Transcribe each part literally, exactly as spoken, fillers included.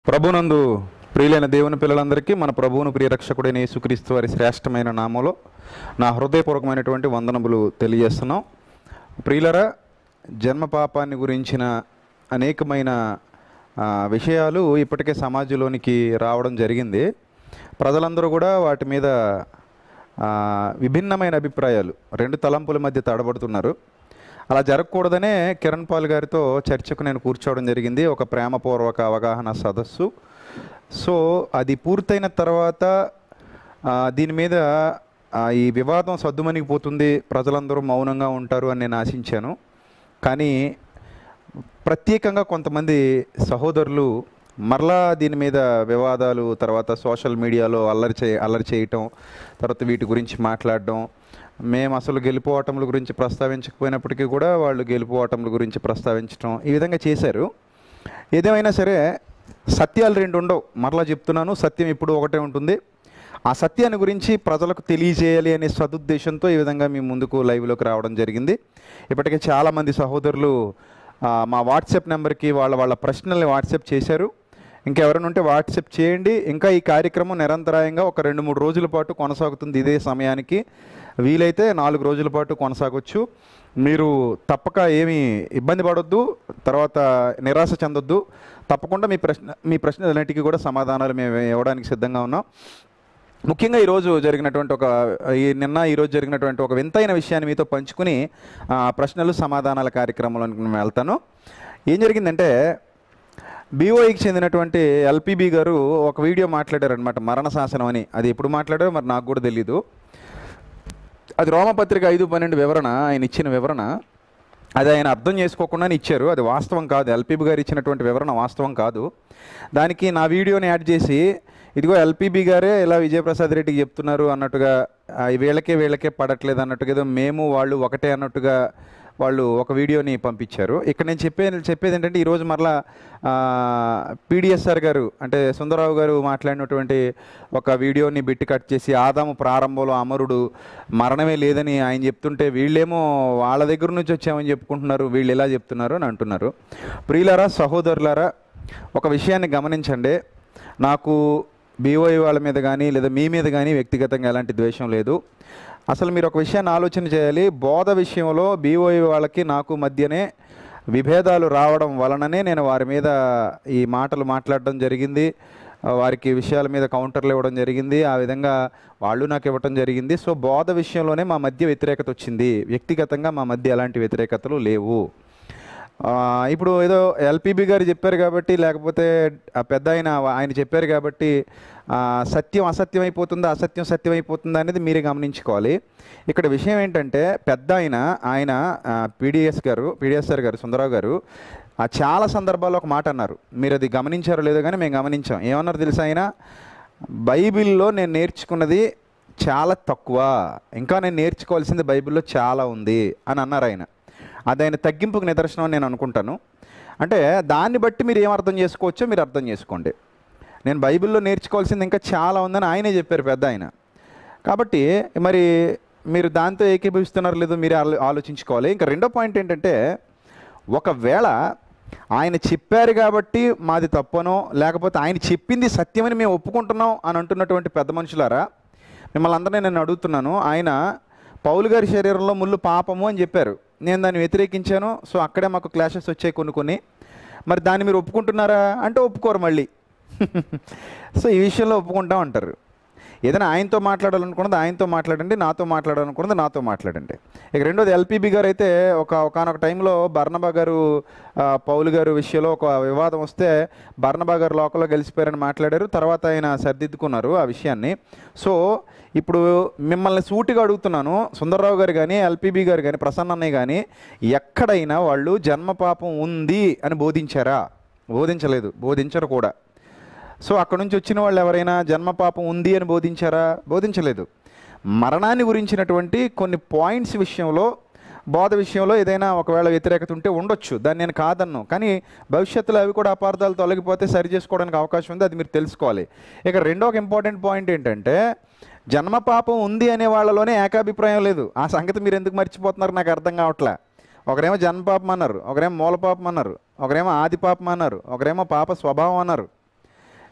ప్రభునందు ప్రియులైన దేవుని పిల్లలందరికీ మన ప్రభువును ప్రియరక్షకుడైన యేసుక్రీస్తు వారి శ్రేష్టమైన నామములో నా హృదయపూర్వకమైనటువంటి వందనములు తెలియజేస్తున్నాం. ప్రియులరా, జన్మ పాపాన్ని గురించిన అనేకమైన విషయాలు ఇప్పటికే సమాజంలోనికి రావడం జరిగింది. ప్రజలందరూ కూడా వాటి మీద విభిన్నమైన అభిప్రాయాలు, రెండు తలంపుల మధ్య తడబడుతున్నారు. అలా జరగకూడదనే కిరణ్ పాల్ గారితో చర్చకు నేను కూర్చోవడం జరిగింది, ఒక ప్రేమపూర్వక అవగాహన సదస్సు. సో అది పూర్తయిన తర్వాత దీని మీద ఈ వివాదం సద్దుమణిగిపోతుంది, ప్రజలందరూ మౌనంగా ఉంటారు అని నేను ఆశించాను. కానీ ప్రత్యేకంగా కొంతమంది సహోదరులు మరలా దీని మీద వివాదాలు, తర్వాత సోషల్ మీడియాలో అల్లరి చే అల్లరి చేయటం, తర్వాత వీటి గురించి మాట్లాడడం, మేము అసలు గెలుపోవటముల గురించి ప్రస్తావించకపోయినప్పటికీ కూడా వాళ్ళు గెలుపోవటముల గురించి ప్రస్తావించడం, ఈ విధంగా చేశారు. ఏదేమైనా సరే సత్యాలు రెండు ఉండవు, మరలా చెప్తున్నాను, సత్యం ఇప్పుడు ఒకటే ఉంటుంది. ఆ సత్యాన్ని గురించి ప్రజలకు తెలియజేయాలి అనే సదుద్దేశంతో ఈ విధంగా మీ ముందుకు లైవ్లోకి రావడం జరిగింది. ఇప్పటికే చాలామంది సహోదరులు మా వాట్సాప్ నెంబర్కి వాళ్ళ వాళ్ళ ప్రశ్నల్ని వాట్సాప్ చేశారు. ఇంకెవరైనా ఉంటే వాట్సాప్ చేయండి. ఇంకా ఈ కార్యక్రమం నిరంతరాయంగా ఒక రెండు మూడు రోజుల పాటు కొనసాగుతుంది. ఇదే సమయానికి వీలైతే నాలుగు రోజుల పాటు కొనసాగొచ్చు. మీరు తప్పక ఏమీ ఇబ్బంది పడొద్దు, తర్వాత నిరాశ చెందొద్దు. తప్పకుండా మీ ప్రశ్న మీ ప్రశ్నలన్నిటికీ కూడా సమాధానాలు మేము ఇవ్వడానికి సిద్ధంగా ఉన్నాం. ముఖ్యంగా ఈరోజు జరిగినటువంటి ఒక ఈ నిన్న ఈరోజు జరిగినటువంటి ఒక వింతైన విషయాన్ని మీతో పంచుకుని ప్రశ్నలు సమాధానాల కార్యక్రమంలోకి నేను వెళ్తాను. ఏం జరిగిందంటే, బీఓఈకి చెందినటువంటి ఎల్పీబీ గారు ఒక వీడియో మాట్లాడారనమాట, మరణ శాసనం అని. అది ఎప్పుడు మాట్లాడారో మరి నాకు కూడా తెలీదు. అది రోమపత్రిక ఐదు పన్నెండు వివరణ, ఆయన ఇచ్చిన వివరణ. అది ఆయన అర్థం చేసుకోకుండానే ఇచ్చారు, అది వాస్తవం కాదు. ఎల్పీబీ గారు ఇచ్చినటువంటి వివరణ వాస్తవం కాదు. దానికి నా వీడియోని యాడ్ చేసి, ఇదిగో ఎల్పీబీ గారే ఇలా విజయప్రసాద్ రెడ్డికి చెప్తున్నారు అన్నట్టుగా, వీళ్ళకే వీళ్ళకే పడట్లేదు అన్నట్టుగా, ఏదో మేము వాళ్ళు ఒకటే అన్నట్టుగా వాళ్ళు ఒక వీడియోని పంపించారు. ఇక్కడ నేను చెప్పే చెప్పేది ఏంటంటే, ఈరోజు మరలా పీడిఎస్ఆర్ గారు అంటే సుందరరావు గారు మాట్లాడినటువంటి ఒక వీడియోని బిట్టి కట్ చేసి, ఆదాము ప్రారంభంలో అమరుడు, మరణమే లేదని ఆయన చెప్తుంటే వీళ్ళేమో వాళ్ళ దగ్గర నుంచి వచ్చామని చెప్పుకుంటున్నారు, వీళ్ళు ఎలా చెప్తున్నారు అని అంటున్నారు. ప్రియులారా, సహోదరులారా, ఒక విషయాన్ని గమనించండి. నాకు బీఓఐ వాళ్ళ మీద కానీ లేదా మీ మీద కానీ వ్యక్తిగతంగా ఎలాంటి ద్వేషం లేదు. అసలు మీరు ఒక విషయాన్ని ఆలోచన చేయాలి. బోధ విషయంలో బీఓఐ వాళ్ళకి నాకు మధ్యనే విభేదాలు రావడం వలననే నేను వారి మీద ఈ మాటలు మాట్లాడడం జరిగింది, వారికి విషయాల మీద కౌంటర్లు ఇవ్వడం జరిగింది, ఆ విధంగా వాళ్ళు నాకు ఇవ్వడం జరిగింది. సో బోధ విషయంలోనే మా మధ్య వ్యతిరేకత వచ్చింది, వ్యక్తిగతంగా మా మధ్య ఎలాంటి వ్యతిరేకతలు లేవు. ఇప్పుడు ఏదో ఎల్పీబీ గారు చెప్పారు కాబట్టి, లేకపోతే ఆ పెద్ద ఆయన ఆయన చెప్పారు కాబట్టి సత్యం అసత్యం అయిపోతుందా, అసత్యం సత్యం అయిపోతుందా అనేది మీరే గమనించుకోవాలి. ఇక్కడ విషయం ఏంటంటే, పెద్ద ఆయన ఆయన పీడిఎస్ గారు పీడిఎస్ఆర్ గారు సుందరరావు గారు చాలా సందర్భాల్లో ఒక మాట అన్నారు. మీరు అది గమనించారో లేదో కానీ మేము గమనించాం. ఏమన్నారు తెలుసా ఆయన? బైబిల్లో నేను నేర్చుకున్నది చాలా తక్కువ, ఇంకా నేను నేర్చుకోవాల్సింది బైబిల్లో చాలా ఉంది అని అన్నారు ఆయన. అది ఆయన తగ్గింపుకు నిదర్శనం నేను అనుకుంటాను. అంటే దాన్ని బట్టి మీరు ఏం అర్థం చేసుకోవచ్చో మీరు అర్థం చేసుకోండి. నేను బైబిల్లో నేర్చుకోవాల్సింది ఇంకా చాలా ఉందని ఆయనే చెప్పారు, పెద్ద ఆయన. కాబట్టి మరి మీరు దాంతో ఏకీభవిస్తున్నారు లేదో మీరు ఆలోచించుకోవాలి. ఇంకా రెండో పాయింట్ ఏంటంటే, ఒకవేళ ఆయన చెప్పారు కాబట్టి మాది తప్పనో, లేకపోతే ఆయన చెప్పింది సత్యమని మేము ఒప్పుకుంటున్నాం అని అంటున్నటువంటి పెద్ద మనుషులారా, మిమ్మల్ని అందరినీ నేను అడుగుతున్నాను. ఆయన పౌలు గారి శరీరంలో ముళ్ళు పాపము అని చెప్పారు, నేను దాన్ని వ్యతిరేకించాను. సో అక్కడే మాకు క్లాషెస్ వచ్చాయి కొన్ని కొన్ని. మరి దాన్ని మీరు ఒప్పుకుంటున్నారా అంటే ఒప్పుకోరు మళ్ళీ. సో ఈ విషయంలో ఒప్పుకుంటాం అంటారు. ఏదైనా ఆయనతో మాట్లాడాలనుకున్నది ఆయనతో మాట్లాడండి, నాతో మాట్లాడాలనుకున్నది నాతో మాట్లాడండి. ఇక రెండోది, ఎల్పీబీ గారు అయితే ఒక ఒకనొక టైంలో బర్నబా గారు పౌలు గారు విషయంలో ఒక వివాదం వస్తే బర్నబా గారు లోకల్లో గెలిచిపోయారని మాట్లాడారు. తర్వాత ఆయన సరిదిద్దుకున్నారు ఆ విషయాన్ని. సో ఇప్పుడు మిమ్మల్ని సూటిగా అడుగుతున్నాను, సుందరరావు గారు కానీ ఎల్పీబీ గారు కానీ ప్రసన్న అన్నయ్య కానీ ఎక్కడైనా వాళ్ళు జన్మ పాపం ఉంది అని బోధించారా? బోధించలేదు, బోధించరు కూడా. సో అక్కడ నుంచి వచ్చిన వాళ్ళు ఎవరైనా జన్మ పాపం ఉంది అని బోధించారా? బోధించలేదు. మరణాన్ని గురించినటువంటి కొన్ని పాయింట్స్ విషయంలో, బోధ విషయంలో ఏదైనా ఒకవేళ వ్యతిరేకత ఉంటే ఉండొచ్చు, దాన్ని నేను కాదన్ను. కానీ భవిష్యత్తులో అవి కూడా అపార్థాలు తొలగిపోతే సరి చేసుకోవడానికి అవకాశం ఉంది, అది మీరు తెలుసుకోవాలి. ఇక రెండో ఒక ఇంపార్టెంట్ పాయింట్ ఏంటంటే, జన్మ పాపం ఉంది అనే వాళ్ళలోనే ఏకాభిప్రాయం లేదు. ఆ సంగతి మీరు ఎందుకు మర్చిపోతున్నారు నాకు అర్థం కావట్లే. ఒకరేమో జన్మ పాపం అన్నారు, ఒకరేమో మూల పాపం అన్నారు, ఒకరేమో ఆది పాపం అన్నారు, ఒకరేమో పాప స్వభావం అన్నారు.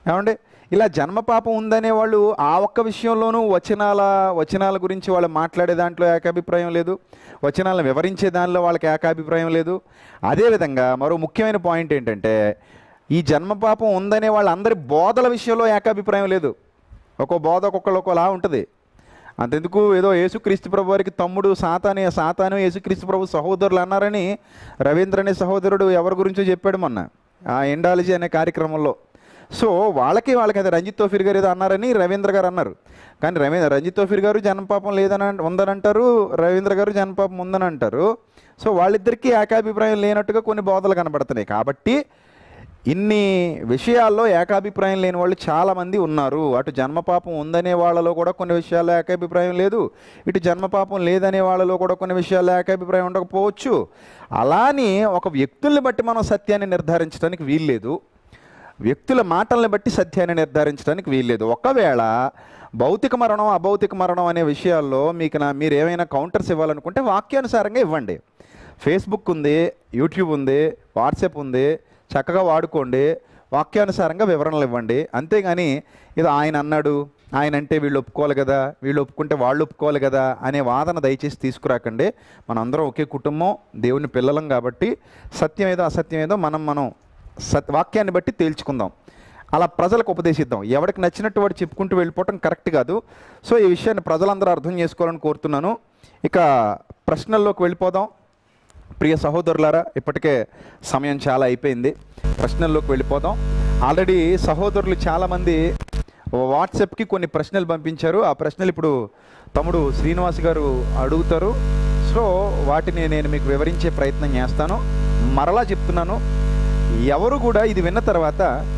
ఏమండి ఇలా జన్మ పాపం ఉందనే వాళ్ళు ఆ ఒక్క విషయంలోనూ వచనాల వచనాల గురించి వాళ్ళు మాట్లాడే దాంట్లో ఏకాభిప్రాయం లేదు, వచనాలను వివరించే దానిలో వాళ్ళకి ఏకాభిప్రాయం లేదు. అదేవిధంగా మరో ముఖ్యమైన పాయింట్ ఏంటంటే ఈ జన్మ పాపం ఉందనే వాళ్ళందరి బోధల విషయంలో ఏకాభిప్రాయం లేదు. ఒక్కో బోధ ఒక్కొక్కరు ఒక్కోలా ఉంటుంది. అంతెందుకు ఏదో యేసుక్రీస్తు ప్రభు వారికి తమ్ముడు సాతానే సాతాను యేసుక్రీస్తు ప్రభు సహోదరులు అన్నారని రవీంద్ర అనే సహోదరుడు ఎవరి గురించో చెప్పాడు మొన్న ఆ ఎండాలజీ అనే కార్యక్రమంలో. సో వాళ్ళకి వాళ్ళకి అది రంజిత్ తోఫీర్ గారు ఏదో అన్నారని రవీంద్ర గారు అన్నారు. కానీ రవీంద్ర రంజిత్ తోఫీర్ గారు జన్మపాపం లేదని ఉందని అంటారు, రవీంద్ర గారు జన్మపాపం ఉందని అంటారు. సో వాళ్ళిద్దరికీ ఏకాభిప్రాయం లేనట్టుగా కొన్ని బోధలు కనబడుతున్నాయి. కాబట్టి ఇన్ని విషయాల్లో ఏకాభిప్రాయం లేని వాళ్ళు చాలామంది ఉన్నారు. అటు జన్మపాపం ఉందనే వాళ్ళలో కూడా కొన్ని విషయాల్లో ఏకాభిప్రాయం లేదు, ఇటు జన్మపాపం లేదనే వాళ్ళలో కూడా కొన్ని విషయాల్లో ఏకాభిప్రాయం ఉండకపోవచ్చు. అలాని ఒక వ్యక్తుల్ని బట్టి మనం సత్యాన్ని నిర్ధారించడానికి వీల్లేదు, వ్యక్తుల మాటల్ని బట్టి సత్యాన్ని నిర్ధారించడానికి వీల్లేదు. ఒకవేళ భౌతిక మరణం అభౌతిక మరణం అనే విషయాల్లో మీకు నా మీరు ఏమైనా కౌంటర్స్ ఇవ్వాలనుకుంటే వాక్యానుసారంగా ఇవ్వండి. ఫేస్బుక్ ఉంది, యూట్యూబ్ ఉంది, వాట్సాప్ ఉంది, చక్కగా వాడుకోండి, వాక్యానుసారంగా వివరణలు ఇవ్వండి. అంతేగాని ఇది ఆయన అన్నాడు, ఆయన అంటే వీళ్ళు ఒప్పుకోవాలి కదా, వీళ్ళు ఒప్పుకుంటే వాళ్ళు ఒప్పుకోవాలి కదా అనే వాదన దయచేసి తీసుకురాకండి. మనందరం ఒకే కుటుంబం, దేవుని పిల్లలం కాబట్టి సత్యం ఏదో అసత్యం ఏదో మనం మనం సత్ వాక్యాన్ని బట్టి తేల్చుకుందాం, అలా ప్రజలకు ఉపదేశిద్దాం. ఎవరికి నచ్చినట్టు వాడు చెప్పుకుంటూ వెళ్ళిపోవటం కరెక్ట్ కాదు. సో ఈ విషయాన్ని ప్రజలందరూ అర్థం చేసుకోవాలని కోరుతున్నాను. ఇక ప్రశ్నల్లోకి వెళ్ళిపోదాం. ప్రియ సహోదరులారా, ఇప్పటికే సమయం చాలా అయిపోయింది, ప్రశ్నల్లోకి వెళ్ళిపోదాం. ఆల్రెడీ సహోదరులు చాలామంది వాట్సాప్కి కొన్ని ప్రశ్నలు పంపించారు. ఆ ప్రశ్నలు ఇప్పుడు తమ్ముడు శ్రీనివాస్ గారు అడుగుతారు. సో వాటిని నేను మీకు వివరించే ప్రయత్నం చేస్తాను. మరలా చెప్తున్నాను, ఎవరు కూడా ఇది విన్న తర్వాత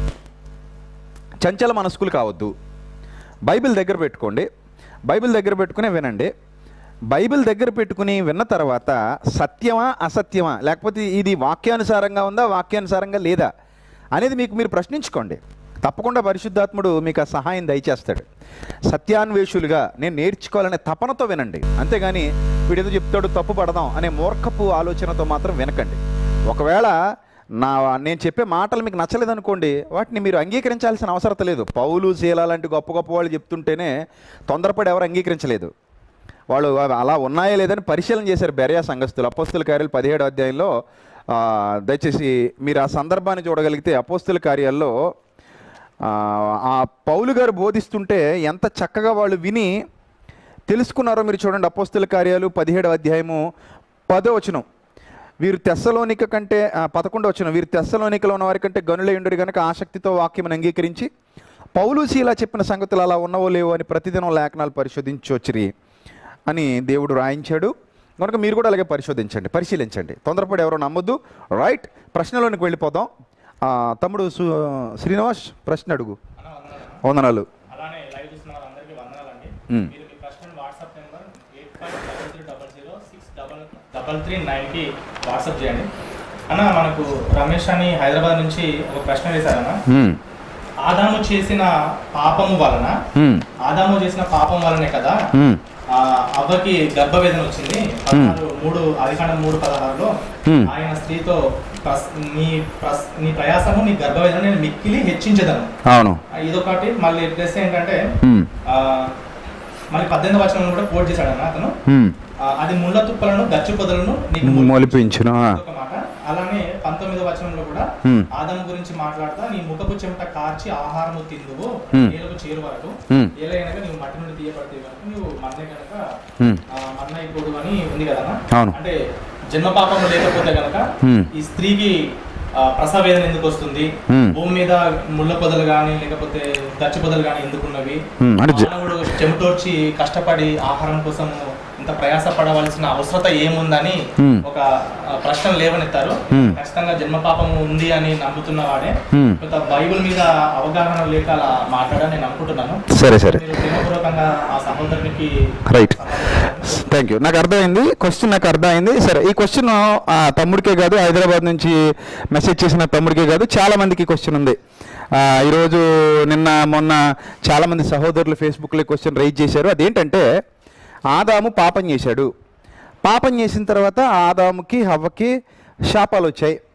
చంచల మనస్కులు కావద్దు. బైబిల్ దగ్గర పెట్టుకోండి, బైబిల్ దగ్గర పెట్టుకునే వినండి. బైబిల్ దగ్గర పెట్టుకుని విన్న తర్వాత సత్యమా అసత్యమా, లేకపోతే ఇది వాక్యానుసారంగా ఉందా వాక్యానుసారంగా లేదా అనేది మీకు మీరు ప్రశ్నించుకోండి. తప్పకుండా పరిశుద్ధాత్ముడు మీకు ఆ సహాయం దయచేస్తాడు. సత్యాన్వేషులుగా నేను నేర్చుకోవాలనే తపనతో వినండి, అంతేగాని వీడేదో చెప్తాడు తప్పు పడదాం అనే మూర్ఖపు ఆలోచనతో మాత్రం వినకండి. ఒకవేళ నా నేను చెప్పే మాటలు మీకు నచ్చలేదనుకోండి, వాటిని మీరు అంగీకరించాల్సిన అవసరం లేదు. పౌలు శీల లాంటి గొప్ప గొప్ప వాళ్ళు చెప్తుంటేనే తొందరపడి ఎవరు అంగీకరించలేదు. వాళ్ళు అలా ఉన్నాయో లేదని పరిశీలన చేశారు బెరయా సంఘస్థులు. అపోస్తుల కార్యాలు పదిహేడు అధ్యాయంలో దయచేసి మీరు ఆ సందర్భాన్ని చూడగలిగితే అపోస్తుల కార్యాల్లో ఆ పౌలు గారు బోధిస్తుంటే ఎంత చక్కగా వాళ్ళు విని తెలుసుకున్నారో మీరు చూడండి. అపోస్తుల కార్యాలు పదిహేడవ అధ్యాయము పదో వచనం, వీరు తెస్సలోనిక కంటే పదకొండవ వచనం, వీరు తెస్సలోనికలో ఉన్న వారి కంటే గనులై ఉండురు కనుక ఆసక్తితో వాక్యమును అంగీకరించి పౌలు శీల చెప్పిన సంగతులు అలా ఉన్నవో లేవో అని ప్రతిదినం లేఖనాలు పరిశోధించి వచ్చిరి అని దేవుడు రాయించాడు. కనుక మీరు కూడా అలాగే పరిశోధించండి, పరిశీలించండి, తొందరపడి ఎవరో నమ్మొద్దు. రైట్, ప్రశ్నలోనికి వెళ్ళిపోదాం. తమ్ముడు శ్రీనివాస్ ప్రశ్న అడుగు. వందనాలు. డబల్ త్రీ నైన్కి వాట్సాప్ చేయండి అన్న. మనకు రమేష్ అని హైదరాబాద్ నుంచి ఒక ప్రశ్న వేశారన్న. ఆదాము చేసిన పాపము వలన ఆదాము చేసిన పాపం వలనే కదా అవ్వకి గర్భవేదన వచ్చింది. పదహారు మూడు ఆదికాండం మూడు పదహారులో ఆయన స్త్రీతో నీ నీ ప్రయాసము నీ గర్భవేదన నేను మిక్కిలి హెచ్చించదను. అవును, ఇదొకటి. మళ్ళీ ప్లస్ ఏంటంటే మళ్ళీ పద్దెనిమిది వచనం కూడా కోట్ చేశాడన్న అతను, అది ముళ్ళ తుప్పలను గచ్చు పొదలను నీకు మొలిపించును ఒక మాట. అలానే పంతొమ్మిదో వచనంలో కూడా ఆదాము గురించి మాట్లాడతా, నీ ముఖపు చెమట కార్చి ఆహారము తిందువు నేలకు చేరు వరకు, ఏలైనగా నువ్వు మట్టి నుండి తీయబడితే కనుక నువ్వు మన్నే కనుక మన్నైపోడు అని ఉంది కదా. అంటే జన్మ పాపము లేకపోతే కనుక ఈ స్త్రీకి ప్రసవ వేదన ఎందుకు వస్తుంది, భూమి మీద ముళ్ళ పొదలు గాని లేకపోతే గచ్చు పొదలు గాని ఎందుకున్నవి, మానవుడు చెమటోర్చి కష్టపడి ఆహారం కోసం ఇంత ప్రయాస పడవలసిన అవసరత ఏముందని ఒక ప్రశ్న లేవనెత్తారు. ఖచ్చితంగా జన్మ పాపము ఉంది అని నమ్ముతున్న వాడే బైబిల్ మీద అవగాహన లేక అలా మాట్లాడాలని నేను అనుకుంటున్నాను. సరే సరే, ప్రేమపూర్వకంగా ఆ సహోదరునికి. Right, thank you. నాకు అర్థమైంది, క్వశ్చన్ నాకు అర్థమైంది. సరే, ఈ క్వశ్చన్ ఆ తమ్ముడికే కాదు, హైదరాబాద్ నుంచి మెసేజ్ చేసిన తమ్ముడికే కాదు, చాలా మందికి క్వశ్చన్ ఉంది. ఈరోజు నిన్న మొన్న చాలామంది సహోదరులు ఫేస్బుక్లో క్వశ్చన్ రైజ్ చేశారు. అదేంటంటే ఆదాము పాపం చేశాడు, పాపం చేసిన తర్వాత ఆదాముకి హవ్వకి శాపాలు వచ్చాయి.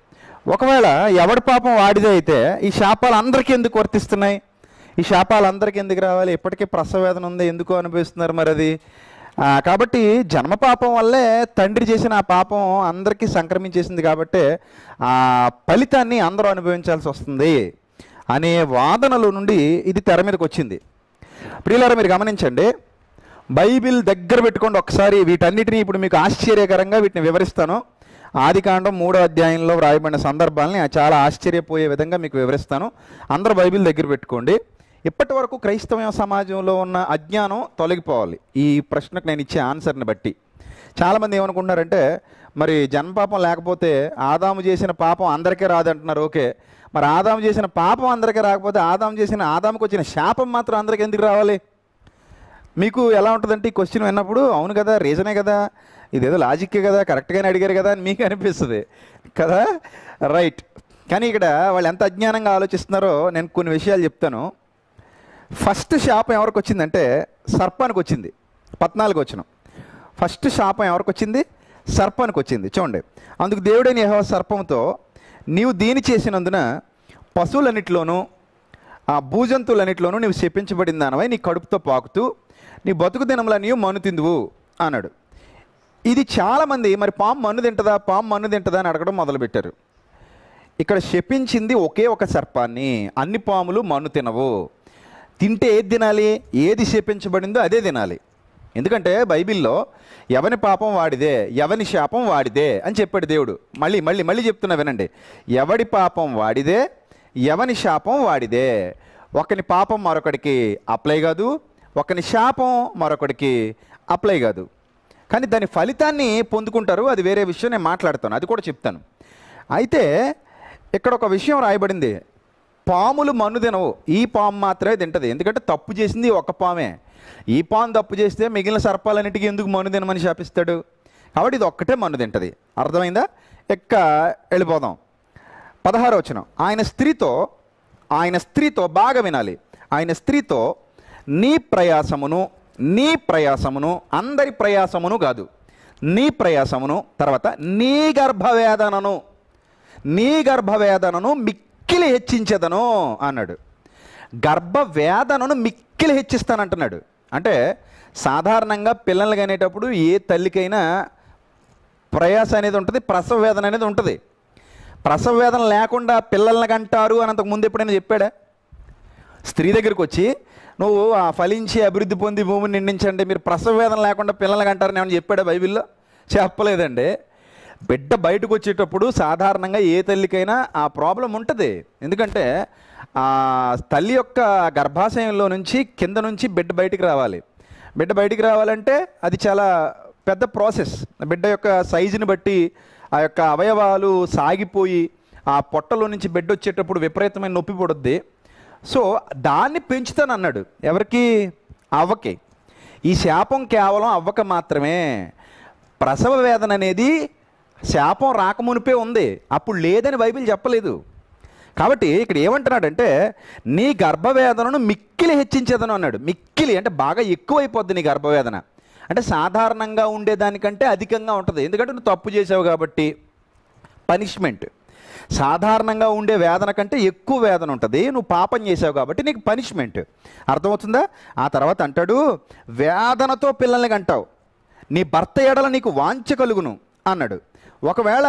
ఒకవేళ ఎవడి పాపం వాడిదే అయితే ఈ శాపాలు అందరికీ ఎందుకు వర్తిస్తున్నాయి? ఈ శాపాలు అందరికీ ఎందుకు రావాలి? ఇప్పటికే ప్రసవ వేదన ఉంది, ఎందుకు అనుభవిస్తున్నారు మరి అది? కాబట్టి జన్మ పాపం వల్లే తండ్రి చేసిన ఆ పాపం అందరికీ సంక్రమించేసింది కాబట్టి ఆ ఫలితాన్ని అందరూ అనుభవించాల్సి వస్తుంది అనే వాదనల నుండి ఇది తెర మీదకి వచ్చింది. ప్రియులారా, మీరు గమనించండి, బైబిల్ దగ్గర పెట్టుకోండి ఒకసారి. వీటన్నిటిని ఇప్పుడు మీకు ఆశ్చర్యకరంగా వీటిని వివరిస్తాను. ఆదికాండం మూడో అధ్యాయంలో వ్రాయబడిన సందర్భాలని చాలా ఆశ్చర్యపోయే విధంగా మీకు వివరిస్తాను. అందరూ బైబిల్ దగ్గర పెట్టుకోండి. ఇప్పటి వరకు క్రైస్తవ సమాజంలో ఉన్న అజ్ఞానం తొలగిపోవాలి ఈ ప్రశ్నకు నేను ఇచ్చే ఆన్సర్ని బట్టి. చాలామంది ఏమనుకుంటున్నారంటే, మరి జన్మపాపం లేకపోతే ఆదాము చేసిన పాపం అందరికీ రాదంటున్నారు. ఓకే, మరి ఆదాము చేసిన పాపం అందరికీ రాకపోతే ఆదాము చేసిన ఆదాముకు వచ్చిన శాపం మాత్రం అందరికీ ఎందుకు రావాలి? మీకు ఎలా ఉంటుందంటే ఈ క్వశ్చన్ విన్నప్పుడు, అవును కదా, రీజనే కదా, ఇదేదో లాజిక్కే కదా, కరెక్ట్గానే అడిగారు కదా అని మీకు అనిపిస్తుంది కదా, రైట్. కానీ ఇక్కడ వాళ్ళు ఎంత అజ్ఞానంగా ఆలోచిస్తున్నారో నేను కొన్ని విషయాలు చెప్తాను. ఫస్ట్ శాపం ఎవరికి వచ్చిందంటే సర్పానికి వచ్చింది. పద్నాలుగు వచ్చిన ఫస్ట్ శాపం ఎవరికి వచ్చింది? సర్పానికి వచ్చింది. చూడండి, అందుకు దేవుడైన యెహోవా సర్పంతో, నీవు దీని చేసినందున పశువులన్నిటిలోనూ ఆ భూజంతువులన్నిటిలోనూ నీవు శపించబడిన దానివై నీ కడుపుతో పాకుతూ నీ బతుకు దినంలో నీవు మన్ను తిందువు అన్నాడు. ఇది చాలామంది మరి పాము మన్ను తింటుందా, పాము మన్ను తింటుందా అని అడగడం మొదలుపెట్టారు. ఇక్కడ శపించింది ఒకే ఒక సర్పాన్ని, అన్ని పాములు మన్ను తినవు. తింటే ఏది తినాలి? ఏది శపించబడిందో అదే తినాలి. ఎందుకంటే బైబిల్లో ఎవని పాపం వాడిదే, ఎవని శాపం వాడిదే అని చెప్పాడు దేవుడు. మళ్ళీ మళ్ళీ మళ్ళీ చెప్తున్నా వినండి, ఎవడి పాపం వాడిదే, ఎవని శాపం వాడిదే. ఒకని పాపం మరొకడికి అప్లై కాదు, ఒకని శాపం మరొకడికి అప్లై కాదు. కానీ దాని ఫలితాన్ని పొందుకుంటారు, అది వేరే విషయం, నేను మాట్లాడతాను, అది కూడా చెప్తాను. అయితే ఇక్కడ ఒక విషయం రాయబడింది, పాములు మన్ను తినవు, ఈ పాము మాత్రమే తింటుంది. ఎందుకంటే తప్పు చేసింది ఒక పామే. ఈ పాము తప్పు చేస్తే మిగిలిన సర్పాలన్నిటికీ ఎందుకు మన్ను తినమని శాపిస్తాడు? కాబట్టి ఇది ఒక్కటే మన్ను తింటుంది. అర్థమైందా? ఎక్క వెళ్ళిపోదాం. పదహారు వచనం, ఆయన స్త్రీతో ఆయన స్త్రీతో బాగా వినాలి, ఆయన స్త్రీతో నీ ప్రయాసమును నీ ప్రయాసమును అందరి ప్రయాసమును కాదు, నీ ప్రయాసమును, తర్వాత నీ గర్భవేదనను నీ గర్భవేదనను మిక్కిలి హెచ్చించదను అన్నాడు. గర్భవేదనను మిక్కిలి హెచ్చిస్తానంటున్నాడు. అంటే సాధారణంగా పిల్లలు కనేటప్పుడు ఏ తల్లికైనా ప్రయాస అనేది ఉంటుంది, ప్రసవ వేదన అనేది ఉంటుంది. ప్రసవ వేదన లేకుండా పిల్లల్ని కంటారు అని అంతకు ముందు ఎప్పుడైనా చెప్పాడా? స్త్రీ దగ్గరికి వచ్చి నువ్వు ఆ ఫలించి అభివృద్ధి పొంది భూమిని నిండించండి, మీరు ప్రసవ వేదన లేకుండా పిల్లల్ని కంటారని ఏమని చెప్పాడా బైబిల్లో? చెప్పలేదండి. బిడ్డ బయటకు వచ్చేటప్పుడు సాధారణంగా ఏ తల్లికైనా ఆ ప్రాబ్లం ఉంటుంది. ఎందుకంటే ఆ తల్లి యొక్క గర్భాశయంలో నుంచి కింద నుంచి బిడ్డ బయటికి రావాలి. బిడ్డ బయటికి రావాలంటే అది చాలా పెద్ద ప్రాసెస్. బిడ్డ యొక్క సైజుని బట్టి ఆ యొక్క అవయవాలు సాగిపోయి ఆ పొట్టలో నుంచి బిడ్డ వచ్చేటప్పుడు విపరీతమైన నొప్పి పడుద్ది. సో దాన్ని పెంచుతానన్నాడు. ఎవరికి? అవ్వకి. ఈ శాపం కేవలం అవ్వక మాత్రమే. ప్రసవ వేదన అనేది శాపం రాకమునిపే ఉంది, అప్పుడు లేదని బైబిల్ చెప్పలేదు. కాబట్టి ఇక్కడ ఏమంటున్నాడంటే నీ గర్భవేదనను మిక్కిలి హెచ్చించేదను అన్నాడు. మిక్కిలి అంటే బాగా ఎక్కువైపోద్ది నీ గర్భవేదన. అంటే సాధారణంగా ఉండేదానికంటే అధికంగా ఉంటుంది. ఎందుకంటే నువ్వు తప్పు చేసావు కాబట్టి పనిష్మెంట్. సాధారణంగా ఉండే వేదన కంటే ఎక్కువ వేదన ఉంటుంది, నువ్వు పాపం చేసావు కాబట్టి నీకు పనిష్మెంట్. అర్థమవుతుందా? ఆ తర్వాత అంటాడు, వేదనతో పిల్లల్ని కంటావు, నీ భర్త ఎడల నీకు వాంఛ కలుగును అన్నాడు. ఒకవేళ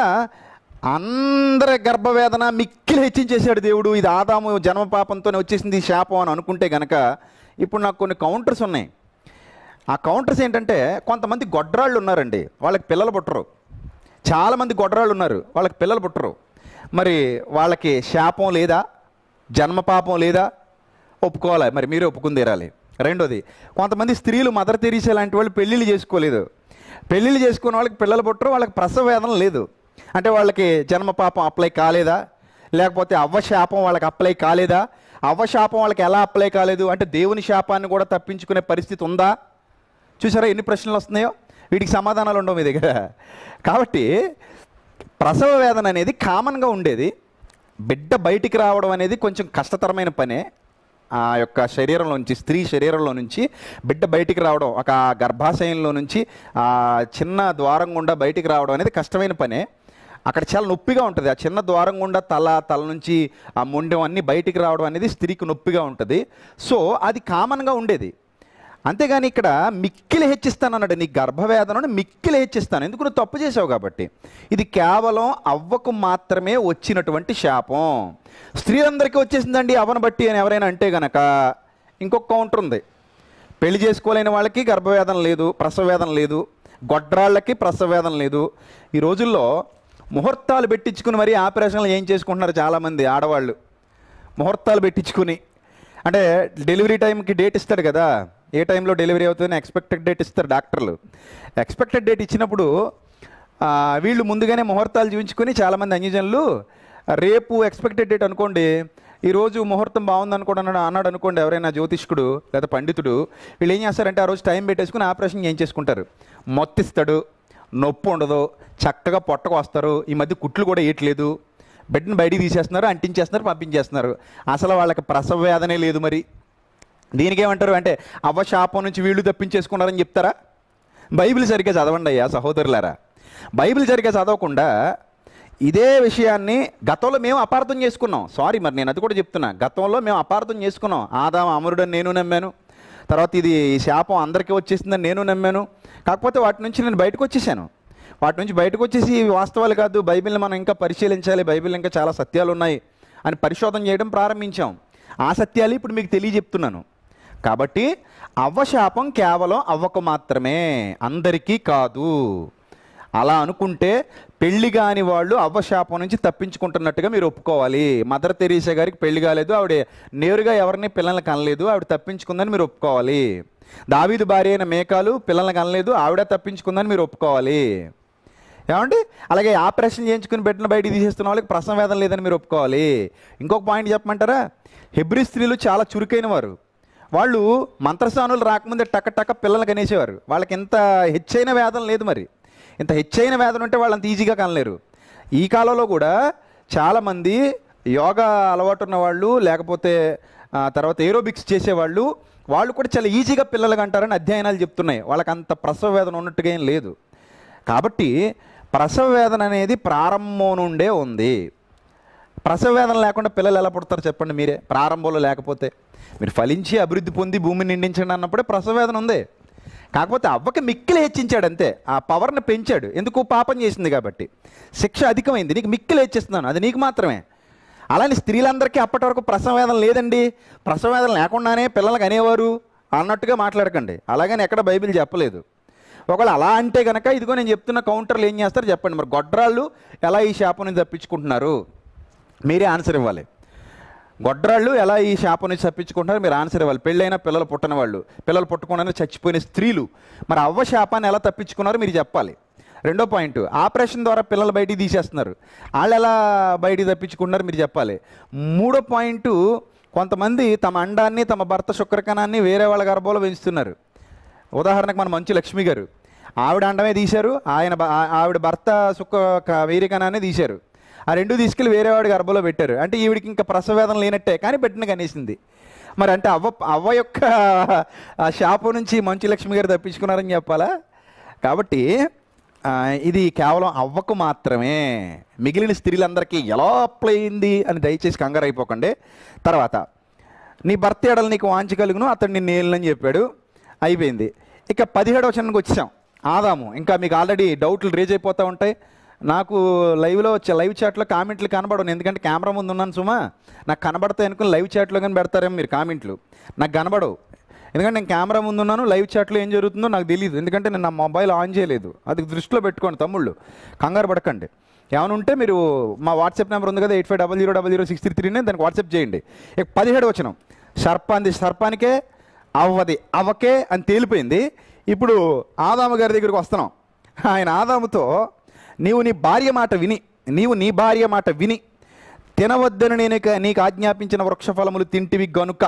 అందరి గర్భవేదన మిక్కిలి హెచ్చించేశాడు దేవుడు, ఇది ఆదాము జన్మ పాపంతోనే వచ్చేసింది ఈ శాపం అని అనుకుంటే గనక, ఇప్పుడు నాకు కొన్ని కౌంటర్స్ ఉన్నాయి. ఆ కౌంటర్స్ ఏంటంటే, కొంతమంది గొడ్రాళ్ళు ఉన్నారండి, వాళ్ళకి పిల్లలు పుట్టరు. చాలామంది గొడ్రాళ్ళు ఉన్నారు, వాళ్ళకి పిల్లలు పుట్టరు. మరి వాళ్ళకి శాపం లేదా, జన్మ పాపం లేదా? ఒప్పుకోవాలి, మరి మీరు ఒప్పుకుని తీరాలి. రెండోది, కొంతమంది స్త్రీలు మదర్ తెరీసా లాంటి వాళ్ళు పెళ్ళిళ్ళు చేసుకోలేదు. పెళ్ళిళ్ళు చేసుకున్న వాళ్ళకి పిల్లలు పుట్టరు, వాళ్ళకి ప్రసవ వేదన లేదు. అంటే వాళ్ళకి జన్మ పాపం అప్లై కాలేదా? లేకపోతే అవ్వ శాపం వాళ్ళకి అప్లై కాలేదా? అవ్వ శాపం వాళ్ళకి ఎలా అప్లై కాలేదు అంటే దేవుని శాపాన్ని కూడా తప్పించుకునే పరిస్థితి ఉందా? చూసారా ఎన్ని ప్రశ్నలు వస్తున్నాయో? వీటికి సమాధానాలు ఉండవు మీ దగ్గర. కాబట్టి ప్రసవ వేదన అనేది కామన్గా ఉండేది. బిడ్డ బయటికి రావడం అనేది కొంచెం కష్టతరమైన పనే. ఆ యొక్క శరీరంలో నుంచి, స్త్రీ శరీరంలో నుంచి బిడ్డ బయటికి రావడం, ఒక గర్భాశయంలో నుంచి ఆ చిన్న ద్వారం గుండా బయటికి రావడం అనేది కష్టమైన పనే. అక్కడ చాలా నొప్పిగా ఉంటుంది. ఆ చిన్న ద్వారం గుండా తల తల నుంచి ఆ మొండెం అన్నీ బయటికి రావడం అనేది స్త్రీకి నొప్పిగా ఉంటుంది. సో అది కామన్గా ఉండేది. అంతేగాని ఇక్కడ మిక్కిలి హెచ్చిస్తాను అన్నాడు. నీ గర్భవేదనను మిక్కిలి హెచ్చిస్తాను, ఎందుకు నువ్వు తప్పు చేసావు కాబట్టి. ఇది కేవలం అవ్వకు మాత్రమే వచ్చినటువంటి శాపం. స్త్రీలందరికీ వచ్చేసిందండి అవ్వను బట్టి అని ఎవరైనా అంటే గనక ఇంకొక కౌంటర్ ఉంది. పెళ్లి చేసుకోలేని వాళ్ళకి గర్భవేదన లేదు, ప్రసవవేదన లేదు, గొడ్రాళ్ళకి ప్రసవవేదన లేదు. ఈ రోజుల్లో ముహూర్తాలు పెట్టించుకుని మరీ ఆపరేషన్లు ఏం చేసుకుంటున్నారు చాలామంది ఆడవాళ్ళు. ముహూర్తాలు పెట్టించుకుని, అంటే డెలివరీ టైంకి డేట్ ఇస్తాడు కదా, ఏ టైంలో డెలివరీ అవుతుందని ఎక్స్పెక్టెడ్ డేట్ ఇస్తారు డాక్టర్లు. ఎక్స్పెక్టెడ్ డేట్ ఇచ్చినప్పుడు వీళ్ళు ముందుగానే ముహూర్తాలు చూపించుకొని చాలామంది అన్యజనులు రేపు ఎక్స్పెక్టెడ్ డేట్ అనుకోండి, ఈరోజు ముహూర్తం బాగుంది అనుకోండి అన్నాడు అన్నాడు అనుకోండి ఎవరైనా జ్యోతిష్కుడు లేదా పండితుడు, వీళ్ళు ఏం చేస్తారంటే ఆ రోజు టైం పెట్టేసుకుని ఆపరేషన్ ఏం చేసుకుంటారు. మొత్తిస్తాడు, నొప్పి ఉండదు, చక్కగా పొట్టకు వస్తారు. ఈ మధ్య కుట్లు కూడా వేయట్లేదు, బిడ్డను బయటికి తీసేస్తున్నారు, అంటించేస్తున్నారు, పంపించేస్తున్నారు. అసలు వాళ్ళకి ప్రసవ వేదనే లేదు. మరి దీనికి ఏమంటారు అంటే అవ్వశాపం నుంచి వీళ్ళు తప్పించేసుకున్నారని చెప్తారా? బైబిల్ సరిగ్గా చదవండి అయ్యా సహోదరులారా. బైబిల్ సరిగ్గా చదవకుండా ఇదే విషయాన్ని గతంలో మేము అపార్థం చేసుకున్నాం. సారీ, మరి నేను అది కూడా చెప్తున్నా. గతంలో మేము అపార్థం చేసుకున్నాం. ఆదాము అమరుడని నేను నమ్మాను, తర్వాత ఇది ఈ శాపం అందరికీ వచ్చేసిందని నేను నమ్మాను. కాకపోతే వాటి నుంచి నేను బయటకు వచ్చేసాను. వాటి నుంచి బయటకు వచ్చేసి ఇవి వాస్తవాలు కాదు, బైబిల్ని మనం ఇంకా పరిశీలించాలి, బైబిల్ ఇంకా చాలా సత్యాలు ఉన్నాయి అని పరిశోధన చేయడం ప్రారంభించాం. ఆ సత్యాలు ఇప్పుడు మీకు తెలియజెప్తున్నాను. కాబట్టి అవ్వశాపం కేవలం అవ్వకు మాత్రమే, అందరికీ కాదు. అలా అనుకుంటే పెళ్లి కాని వాళ్ళు అవ్వశాపం నుంచి తప్పించుకుంటున్నట్టుగా మీరు ఒప్పుకోవాలి. మదర్ తెరీసా గారికి పెళ్లి కాలేదు, ఆవిడ నేరుగా ఎవరిని పిల్లల్ని కనలేదు, ఆవిడ తప్పించుకుందని మీరు ఒప్పుకోవాలి. దావీదు భార్య అయిన మేకాలు పిల్లల్ని కనలేదు, ఆవిడ తప్పించుకుందని మీరు ఒప్పుకోవాలి. ఏమండి? అలాగే ఆపరేషన్ చేయించుకుని పెట్టిన బయటికి తీసేస్తున్న వాళ్ళకి ప్రసవ వేదన లేదని మీరు ఒప్పుకోవాలి. ఇంకొక పాయింట్ చెప్పమంటారా? హెబ్రీ స్త్రీలు చాలా చురుకైన వారు. వాళ్ళు మంత్రస్నానులు రాకముందే టక్క టక్క పిల్లలు కనేసేవారు. వాళ్ళకి ఎంత హెచ్చైన వేదన లేదు. మరి ఇంత హెచ్చైన వేదన ఉంటే వాళ్ళంత ఈజీగా కనలేరు. ఈ కాలంలో కూడా చాలామంది యోగా అలవాటు ఉన్న వాళ్ళు, లేకపోతే తర్వాత ఏరోబిక్స్ చేసేవాళ్ళు, వాళ్ళు కూడా చాలా ఈజీగా పిల్లలు కంటారని అధ్యయనాలు చెప్తున్నాయి. వాళ్ళకి అంత ప్రసవ వేదన ఉన్నట్టుగా ఏం లేదు. కాబట్టి ప్రసవ వేదన అనేది ప్రారంభం నుండే ఉంది. ప్రసవ వేదన లేకుండా పిల్లలు ఎలా పుడతారు చెప్పండి మీరే? ప్రారంభంలో లేకపోతే మీరు ఫలించి అభివృద్ధి పొంది భూమిని నిండించండి అన్నప్పుడే ప్రసవ వేదన ఉంది. కాకపోతే అవ్వకి మిక్కిలి హెచ్చించాడు అంతే, ఆ పవర్ని పెంచాడు. ఎందుకు? పాపం చేసింది కాబట్టి. శిక్ష అధికమైంది, నీకు మిక్కిలి హెచ్చిస్తున్నాను, అది నీకు మాత్రమే. అలానే స్త్రీలందరికీ అప్పటి వరకు ప్రసవ వేదన లేదండి, ప్రసవ వేదన లేకుండానే పిల్లలకు అనేవారు అన్నట్టుగా మాట్లాడకండి. అలాగని ఎక్కడ బైబిల్ చెప్పలేదు. ఒకవేళ అలా అంటే కనుక ఇదిగో నేను చెప్తున్న కౌంటర్లు ఏం చేస్తారు చెప్పండి. మరి గొడ్రాళ్ళు ఎలా ఈ శాపం నుంచి తప్పించుకుంటున్నారు? మీరే ఆన్సర్ ఇవ్వాలి. గొడ్రాళ్ళు ఎలా ఈ శాపం నుంచి తప్పించుకుంటున్నారు? మీరు ఆన్సర్ ఇవ్వాలి. పెళ్ళైనా పిల్లలు పుట్టిన వాళ్ళు, పిల్లలు పుట్టకుండానే చచ్చిపోయిన స్త్రీలు మరి అవ్వ శాపాన్ని ఎలా తప్పించుకున్నారు మీరు చెప్పాలి. రెండో పాయింట్, ఆపరేషన్ ద్వారా పిల్లలు బయటికి తీసేస్తున్నారు, వాళ్ళు ఎలా బయటికి తప్పించుకుంటున్నారు మీరు చెప్పాలి. మూడో పాయింట్, కొంతమంది తమ అండాన్ని తమ భర్త శుక్రకణాన్ని వేరే వాళ్ళ గర్భంలో పెంచుతున్నారు. ఉదాహరణకు మన మంచు లక్ష్మి గారు, ఆవిడ అండమే తీశారు, ఆయన ఆవిడ భర్త శుక్ర వీరికణాన్ని తీశారు. ఆ రెండు తీసుకెళ్ళి వేరేవాడి గర్భంలో పెట్టారు. అంటే ఈవిడికి ఇంకా ప్రసవేదన లేనట్టే, కానీ పెట్టిన కనేసింది. మరి అంటే అవ్వ అవ్వ యొక్క ఆ శాపం నుంచి మంచు లక్ష్మి గారు తప్పించుకున్నారని చెప్పాలా? కాబట్టి ఇది కేవలం అవ్వకు మాత్రమే, మిగిలిన స్త్రీలందరికీ ఎలా అప్లై అయింది అని దయచేసి కంగారు అయిపోకండి. తర్వాత నీ భర్త ఎడల నీకు వాంఛ కలుగును, అతడు నిన్ను ఏలని చెప్పాడు, అయిపోయింది. ఇక పదిహేడవ వచనానికి వచ్చాం. ఆదాము. ఇంకా మీకు ఆల్రెడీ డౌట్లు రేజ్ అయిపోతూ ఉంటాయి. నాకు లైవ్లో వచ్చే లైవ్ చాట్లో కామెంట్లు కనబడను, ఎందుకంటే కెమెరా ముందు ఉన్నాను సుమా. నాకు కనబడతాయి అనుకుని లైవ్ చాట్లో కానీ పెడతారేమో మీరు కామెంట్లు, నాకు కనబడవు. ఎందుకంటే నేను కెమెరా ముందు ఉన్నాను, లైవ్ చాట్లో ఏం జరుగుతుందో నాకు తెలియదు, ఎందుకంటే నేను నా మొబైల్ ఆన్ చేయలేదు. అది దృష్టిలో పెట్టుకోండి తమ్ముళ్ళు, కంగారు పడకండి. ఏమైనా ఉంటే మీరు మా వాట్సాప్ నెంబర్ ఉంది కదా, eight five double zero double zero six three త్రీనే, దానికి వాట్సాప్ చేయండి. ఇక పదిహేడు వచనం, సర్పాంది సర్పానికే, అవ్వది అవ్వకే అని తేలిపోయింది. ఇప్పుడు ఆదాము గారి దగ్గరికి వస్తున్నాం. ఆయన ఆదాముతో, నీవు నీ భార్య మాట విని నీవు నీ భార్య మాట విని తినవద్దని నేను నీకు ఆజ్ఞాపించిన వృక్షఫలములు తింటివి గనుక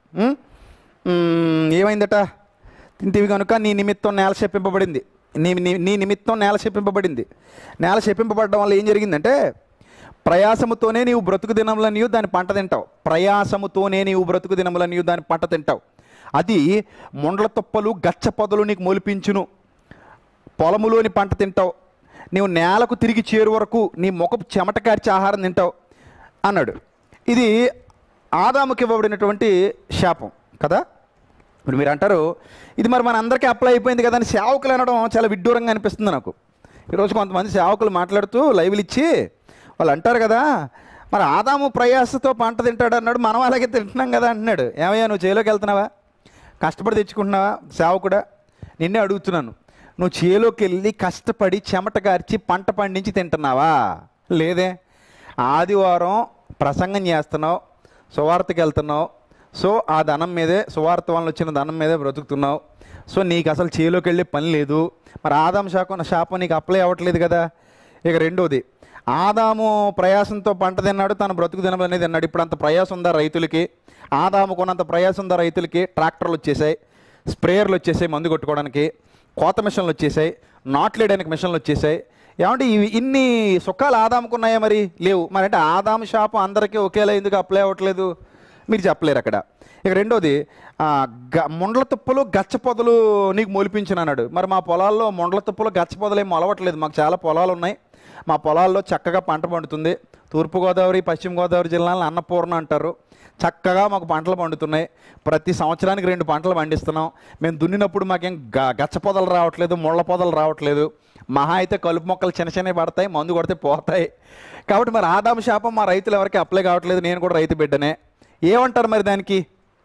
ఏమైందట? తింటివి కనుక నీ నిమిత్తం నేల శపింపబడింది. నీ నీ నిమిత్తం నేల శపింపబడింది. నేల శపింపబడడం వల్ల ఏం జరిగిందంటే, ప్రయాసముతోనే నీవు బ్రతుకు దినముల నీవు దాని పంట తింటావు. ప్రయాసముతోనే నీవు బ్రతుకు దినముల నీవు దాని పంట తింటావు. అది ముండ్ల తుప్పలు గచ్చ పొదలు నీకు మొలిపించును. పొలములోని పంట తింటావు. నీవు నేలకు తిరిగి చేరు వరకు నీ ముఖపు చెమట కార్చి ఆహారం తింటావు అన్నాడు. ఇది ఆదాముకి ఇవ్వబడినటువంటి శాపం కదా. ఇప్పుడు మీరు అంటారు ఇది మరి మన అందరికీ అప్లై అయిపోయింది కదా అని సేవకులు అనడం చాలా విడ్డూరంగా అనిపిస్తుంది నాకు. ఈరోజు కొంతమంది సేవకులు మాట్లాడుతూ లైవ్లు ఇచ్చి వాళ్ళు అంటారు కదా, మరి ఆదాము ప్రయాసతో పంట తింటాడు అన్నాడు, మనం అలాగే తింటున్నాం కదా అంటున్నాడు. ఏమయ్యా నువ్వు చేలోకి వెళ్తున్నావా, కష్టపడి తెచ్చుకుంటున్నావా సేవకుడా? నిన్నే అడుగుతున్నాను, నువ్వు చేలోకి వెళ్ళి కష్టపడి చెమట కార్చి పంట పండించి తింటున్నావా? లేదే. ఆదివారం ప్రసంగం చేస్తున్నావు, సువార్తకి వెళ్తున్నావు, సో ఆ ధనం మీదే సువార్త వలన వచ్చిన ధనం మీదే బ్రతుకుతున్నావు. సో నీకు అసలు చేలోకి వెళ్ళే పని లేదు. మరి ఆదాము శాపం శాపం నీకు అప్లై అవ్వట్లేదు కదా. ఇక రెండోది, ఆదాము ప్రయాసంతో పంట తిన్నాడు, తను బ్రతుకు దినం అనేది తిన్నాడు. ఇప్పుడు అంత ప్రయాసం ఉందా రైతులకి? ఆదాముకున్నంత ప్రయాసం ఉందా రైతులకి? ట్రాక్టర్లు వచ్చేసాయి, స్ప్రేయర్లు వచ్చేసాయి, మందు కొట్టుకోవడానికి కోత మిషన్లు వచ్చేసాయి, నాట్లేయడానికి మిషన్లు వచ్చేసాయి. ఏమంటే ఇవి ఇన్ని సుఖాలు ఆదాముకున్నాయా? మరి లేవు. మరి అంటే ఆదాము శాపం అందరికీ ఒకేలా ఎందుకు అప్లై అవ్వట్లేదు మీరు చెప్పలేరు అక్కడ. ఇక రెండోది, గ ముండ్ల తుప్పలు గచ్చ పొదలు నీకు మొలిపించిన అన్నాడు. మరి మా పొలాల్లో ముండ్ల తుప్పలు గచ్చ పొదలు ఏం మొలవట్లేదు. మాకు చాలా పొలాలు ఉన్నాయి, మా పొలాల్లో చక్కగా పంట పండుతుంది. తూర్పుగోదావరి పశ్చిమ గోదావరి జిల్లాలను అన్నపూర్ణ అంటారు. చక్కగా మాకు పంటలు పండుతున్నాయి. ప్రతి సంవత్సరానికి రెండు పంటలు పండిస్తున్నాం. మేము దున్నినప్పుడు మాకేం గ గచ్చ పొదలు రావట్లేదు, ముళ్ళ పొదలు రావట్లేదు. మహా అయితే కలుపు మొక్కలు చిన్న చిన్నవి పడతాయి, మందు కొడితే పోతాయి. కాబట్టి మరి ఆదాము శాపం మా రైతులు ఎవరికి అప్లై కావట్లేదు. నేను కూడా రైతు బిడ్డనే. ఏమంటారు మరి దానికి?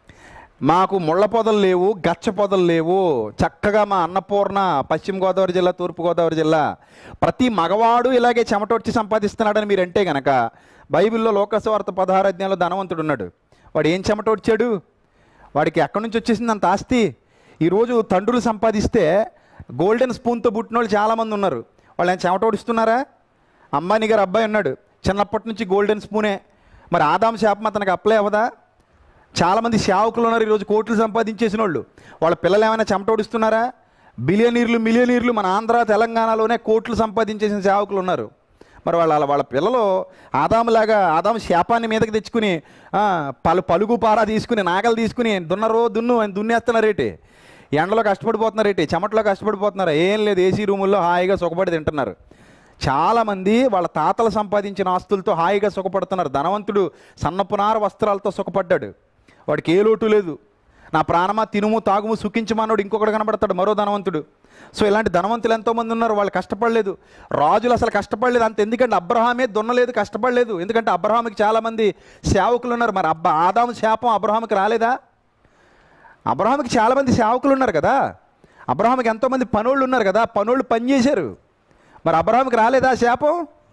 మాకు ముళ్ళ పొదలు లేవు, గచ్చ పొదలు లేవు, చక్కగా మా అన్నపూర్ణ పశ్చిమ గోదావరి జిల్లా తూర్పుగోదావరి జిల్లా ప్రతి మగవాడు ఇలాగే చెమటొచ్చి సంపాదిస్తున్నాడని మీరంటే గనక బైబిల్లో లోకసువార్త పదహారు అధ్యాయంలో ధనవంతుడు ఉన్నాడు. వాడు ఏం చెమటొచ్చాడు? వాడికి ఎక్కడి నుంచి వచ్చేసింది అంత ఆస్తి? ఈరోజు తండ్రులు సంపాదిస్తే గోల్డెన్ స్పూన్తో పుట్టిన వాళ్ళు చాలామంది ఉన్నారు. వాళ్ళు ఏం చెమటోడిస్తున్నారా? అంబానీ గారు అబ్బాయి ఉన్నాడు, చిన్నప్పటి నుంచి గోల్డెన్ స్పూనే. మరి ఆదాము శాపం అతనికి అప్లై అవ్వదా? చాలామంది సేవకులు ఉన్నారు ఈరోజు కోట్లు సంపాదించేసిన వాళ్ళు. వాళ్ళ పిల్లలు ఏమైనా చెమటోడిస్తున్నారా? బిలియనీర్లు మిలియనీర్లు మన ఆంధ్ర తెలంగాణలోనే కోట్లు సంపాదించేసిన సేవకులు ఉన్నారు. మరి వాళ్ళ వాళ్ళ పిల్లలు ఆదాములాగా ఆదాము శాపాన్ని మీదకి తెచ్చుకుని పలు పలుగు పారా తీసుకుని నాగలు తీసుకుని దున్నరో దున్ను అని దున్నేస్తున్నారేటి, ఎండలో కష్టపడిపోతున్నారేటి, చెమటలో కష్టపడిపోతున్నారు. ఏం లేదు, ఏసీ రూముల్లో హాయిగా సుఖపడి తింటున్నారు. చాలామంది వాళ్ళ తాతలు సంపాదించిన ఆస్తులతో హాయిగా సుఖపడుతున్నారు. ధనవంతుడు సన్నపునార వస్త్రాలతో సుఖపడ్డాడు, వాడికి ఏ లోటు లేదు. నా ప్రాణమా తినుము తాగుము సుఖించమన్నాడు ఇంకొకటి కనబడతాడు, మరో ధనవంతుడు. సో ఇలాంటి ధనవంతులు ఎంతోమంది ఉన్నారు, వాళ్ళు కష్టపడలేదు. రాజులు అసలు కష్టపడలేదు అంత. ఎందుకంటే అబ్రహామే దున్నలేదు, కష్టపడలేదు. ఎందుకంటే అబ్రహాముకి చాలామంది సేవకులు ఉన్నారు. మరి అబ్బా ఆదాము శాపం అబ్రహాముకి రాలేదా? అబ్రహాముకి చాలామంది సేవకులు ఉన్నారు కదా. అబ్రహాముకి ఎంతోమంది పనోళ్ళు ఉన్నారు కదా, పనోళ్ళు పనిచేశారు. మరి అబ్రహాముకి రాలేదా శాపం?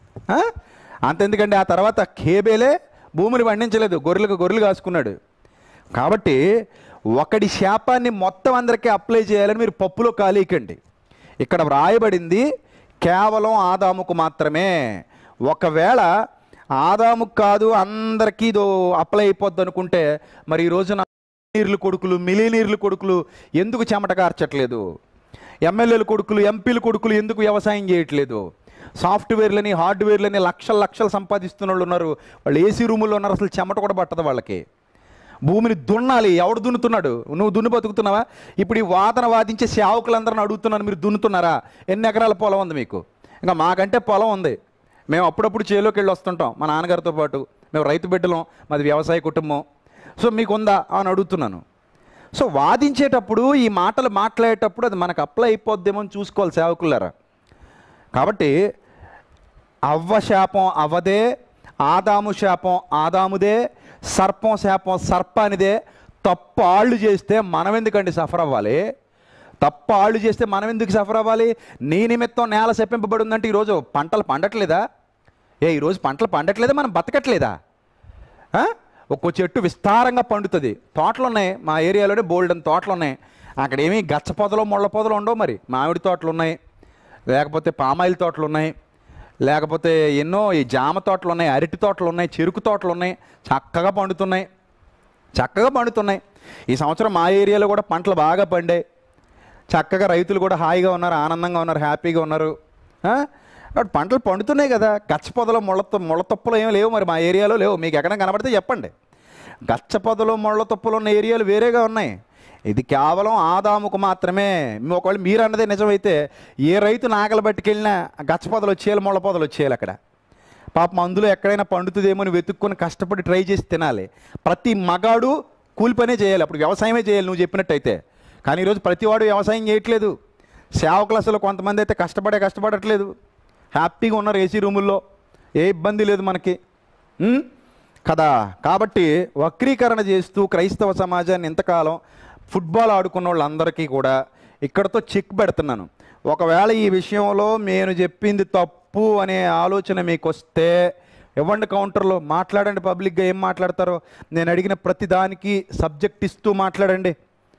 అంతెందుకంటే ఆ తర్వాత కేబేలే భూమిని పండించలేదు, గొర్రెలకు గొర్రెలు కాసుకున్నాడు. కాబట్టి ఒకడి శాపాన్ని మొత్తం అందరికీ అప్లై చేయాలని మీరు పప్పులో కాలేయకండి. ఇక్కడ వ్రాయబడింది కేవలం ఆదాముకు మాత్రమే. ఒకవేళ ఆదాముకు కాదు అందరికీ ఇదో అప్లై అయిపోద్ది అనుకుంటే మరి ఈ రోజున నీర్లు కొడుకులు మిలియనీర్లు కొడుకులు ఎందుకు చెమట కార్చట్లేదు? ఎమ్మెల్యేల కొడుకులు ఎంపీల కొడుకులు ఎందుకు వ్యవసాయం చేయట్లేదు? సాఫ్ట్వేర్లని హార్డ్వేర్లని లక్షల లక్షలు సంపాదిస్తున్న వాళ్ళు ఉన్నారు. వాళ్ళు ఏసీ రూముల్లో ఉన్నారు, అసలు చెమట కూడా పట్టదు వాళ్ళకి. భూమిని దున్నాలి, ఎవడు దున్నుతున్నాడు? నువ్వు దున్ని బతుకుతున్నావా? ఇప్పుడు ఈ వాదన వాదించే సేవకులందరిని అడుగుతున్నాను, మీరు దున్నుతున్నారా? ఎన్ని ఎకరాల పొలం ఉంది మీకు? ఇంకా మాకంటే పొలం ఉంది, మేము అప్పుడప్పుడు చేలోకి వెళ్ళి వస్తుంటాం మా నాన్నగారితో పాటు. మేము రైతు బిడ్డలం, మాది వ్యవసాయ కుటుంబం. సో మీకు ఉందా అని అడుగుతున్నాను. సో వాదించేటప్పుడు ఈ మాటలు మాట్లాడేటప్పుడు అది మనకు అప్లై అయిపోద్దేమో అని చూసుకోవాలి సేవకులారా. కాబట్టి అవ్వ శాపం అవ్వదే, ఆదాము శాపం ఆదాముదే, సర్పం శాపం సర్పానిదే. తప్పు ఆళ్ళు చేస్తే మనం ఎందుకండి సఫర్ అవ్వాలి? తప్పు ఆళ్ళు చేస్తే మనం ఎందుకు సఫర్ అవ్వాలి? నీ నిమిత్తం నేల శపింపబడి ఉందంటే ఈరోజు పంటలు పండట్లేదా? ఏ ఈరోజు పంటలు పండట్లేదా? మనం బతకట్లేదా? ఒక్కో చెట్టు విస్తారంగా పండుతుంది. తోటలు ఉన్నాయి మా ఏరియాలోనే, బోల్డెన్ తోటలు ఉన్నాయి. అక్కడ ఏమీ గచ్చ పొదలు ముళ్ళ పొదలు ఉండవు. మరి మామిడి తోటలు ఉన్నాయి, లేకపోతే పామాయిల్ తోటలు ఉన్నాయి, లేకపోతే ఎన్నో ఈ జామ తోటలు ఉన్నాయి, అరటి తోటలు ఉన్నాయి, చెరుకు తోటలు ఉన్నాయి. చక్కగా పండుతున్నాయి, చక్కగా పండుతున్నాయి. ఈ సంవత్సరం మా ఏరియాలో కూడా పంటలు బాగా పండాయి. చక్కగా రైతులు కూడా హాయిగా ఉన్నారు, ఆనందంగా ఉన్నారు, హ్యాపీగా ఉన్నారు. కాబట్టి పంటలు పండుతున్నాయి కదా. గచ్చ పొదలు ముళ్ళ ముళ్ళ తొప్పలు ఏమి లేవు మరి మా ఏరియాలో లేవు. మీకు ఎక్కడ కనబడితే చెప్పండి. గచ్చ పొదలు ముళ్ళ తొప్పలు ఉన్న ఏరియాలు వేరేగా ఉన్నాయి. ఇది కేవలం ఆదాముకు మాత్రమే. ఒకవేళ మీరు అన్నదే నిజమైతే ఏ రైతు నాగలు పట్టుకెళ్ళినా గచ్చపొదలు వచ్చేయాలి, ముళ్ళ పొదలు వచ్చేయాలి. అక్కడ పాపం అందులో ఎక్కడైనా పండుతుందేమో అని వెతుక్కొని కష్టపడి ట్రై చేసి తినాలి. ప్రతి మగాడు కూలి పనే చేయాలి, అప్పుడు వ్యవసాయమే చేయాలి నువ్వు చెప్పినట్టయితే. కానీ ఈరోజు ప్రతివాడు వ్యవసాయం చేయట్లేదు. సేవకులు అసలు కొంతమంది అయితే కష్టపడే కష్టపడట్లేదు, హ్యాపీగా ఉన్నారు ఏసీ రూముల్లో, ఏ ఇబ్బంది లేదు మనకి కదా. కాబట్టి వక్రీకరణ చేస్తూ క్రైస్తవ సమాజాన్ని ఇంతకాలం ఫుట్బాల్ ఆడుకున్న వాళ్ళందరికీ కూడా ఇక్కడతో చెక్ పెడుతున్నాను. ఒకవేళ ఈ విషయంలో నేను చెప్పింది తప్పు అనే ఆలోచన మీకు వస్తే ఇవ్వండి, కౌంటర్లో మాట్లాడండి. పబ్లిక్గా ఏం మాట్లాడతారో నేను అడిగిన ప్రతి దానికి సబ్జెక్ట్ ఇస్తూ మాట్లాడండి.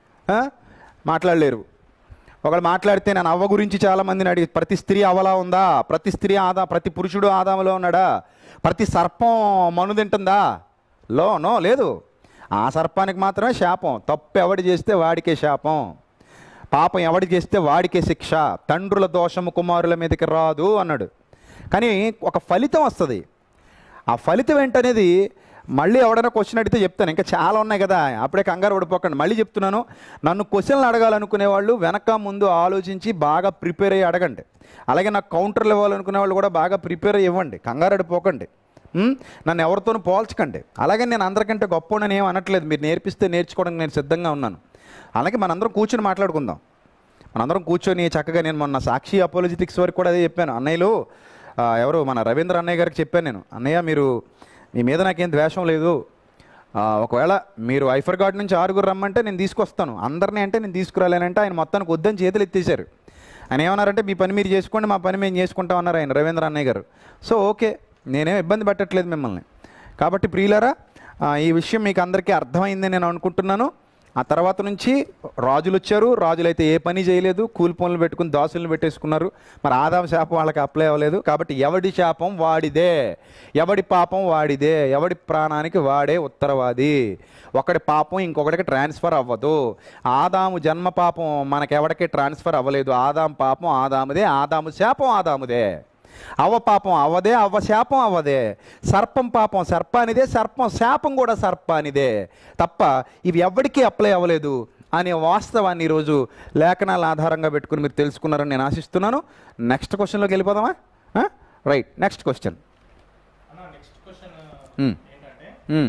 మాట్లాడలేరు. ఒకళ్ళు మాట్లాడితే నేను అవ్వ గురించి చాలామందిని అడిగి, ప్రతి స్త్రీ అవలా ఉందా, ప్రతి స్త్రీ ఆదా, ప్రతి పురుషుడు ఆదాములో ఉన్నాడా, ప్రతి సర్పం మను తింటుందా? లో నో లేదు. ఆ సర్పానికి మాత్రమే శాపం. తప్పు ఎవడి చేస్తే వాడికే శాపం, పాపం ఎవడి చేస్తే వాడికే శిక్ష. తండ్రుల దోషము కుమారుల మీదకి రాదు అన్నాడు. కానీ ఒక ఫలితం వస్తుంది. ఆ ఫలితం ఏంటనేది మళ్ళీ ఎవడైనా క్వశ్చన్ అడిగితే చెప్తాను. ఇంకా చాలా ఉన్నాయి కదా, అప్పుడే కంగారు పడిపోకండి. మళ్ళీ చెప్తున్నాను, నన్ను క్వశ్చన్లు అడగాలనుకునే వాళ్ళు వెనక ముందు ఆలోచించి బాగా ప్రిపేర్ అయ్యి అడగండి. అలాగే నాకు కౌంటర్లు ఇవ్వాలనుకునే వాళ్ళు కూడా బాగా ప్రిపేర్ అయ్యి ఇవ్వండి, కంగారు అడిపోకండి. నన్ను ఎవరితోనూ పోల్చకండి. అలాగే నేను అందరికంటే గొప్పనని ఏం అనట్లేదు, మీరు నేర్పిస్తే నేర్చుకోవడానికి నేను సిద్ధంగా ఉన్నాను. అలాగే మనందరం కూర్చొని మాట్లాడుకుందాం. మనందరం కూర్చొని చక్కగా, నేను మొన్న సాక్షి అపోలజిటిక్స్ వరకు కూడా అదే చెప్పాను. అన్నయ్యలు ఎవరు మన రవీంద్ర అన్నయ్య గారికి చెప్పాను నేను, అన్నయ్య మీరు మీ మీద నాకేం ద్వేషం లేదు, ఒకవేళ మీరు ఐఫర్ గార్డ్ నుంచి ఆరుగురు రమ్మంటే నేను తీసుకొస్తాను, అందరినీ అంటే నేను తీసుకురాలేనంటే ఆయన మొత్తానికి వద్దని చేతులు ఎత్తేసారు. ఆయన ఏమన్నారంటే మీ పని మీరు చేసుకోండి, మా పని మేము చేసుకుంటాం అన్నారు ఆయన రవీంద్ర అన్నయ్య గారు. సో ఓకే, నేనేం ఇబ్బంది పెట్టట్లేదు మిమ్మల్ని. కాబట్టి ప్రియులారా, ఈ విషయం మీకు అందరికీ అర్థమైందని నేను అనుకుంటున్నాను. ఆ తర్వాత నుంచి రాజులు వచ్చారు. రాజులైతే ఏ పని చేయలేదు, కూలి పనులు పెట్టుకుని దాసులను పెట్టేసుకున్నారు. మరి ఆదాము శాపం వాళ్ళకి అప్లై అవ్వలేదు. కాబట్టి ఎవడి శాపం వాడిదే, ఎవడి పాపం వాడిదే, ఎవడి ప్రాణానికి వాడే ఉత్తరవాది. ఒకడి పాపం ఇంకొకటికి ట్రాన్స్ఫర్ అవ్వదు. ఆదాము జన్మ పాపం మనకెవడికి ట్రాన్స్ఫర్ అవ్వలేదు. ఆదాము పాపం ఆదాముదే, ఆదాము శాపం ఆదాముదే. అవ్వ పాపం అవ్వదే, అవ్వ శాపం అవ్వదే. సర్పం పాపం సర్పానిదే, సర్పం శాపం కూడా సర్పానిదే. తప్ప ఇవి ఎవరికీ అప్లై అవ్వలేదు అనే వాస్తవాన్ని ఈరోజు లేఖనాల ఆధారంగా పెట్టుకుని మీరు తెలుసుకున్నారని నేను ఆశిస్తున్నాను. నెక్స్ట్ క్వశ్చన్లోకి వెళ్ళిపోదామా? Right, next question. Next question ఏంటంటే,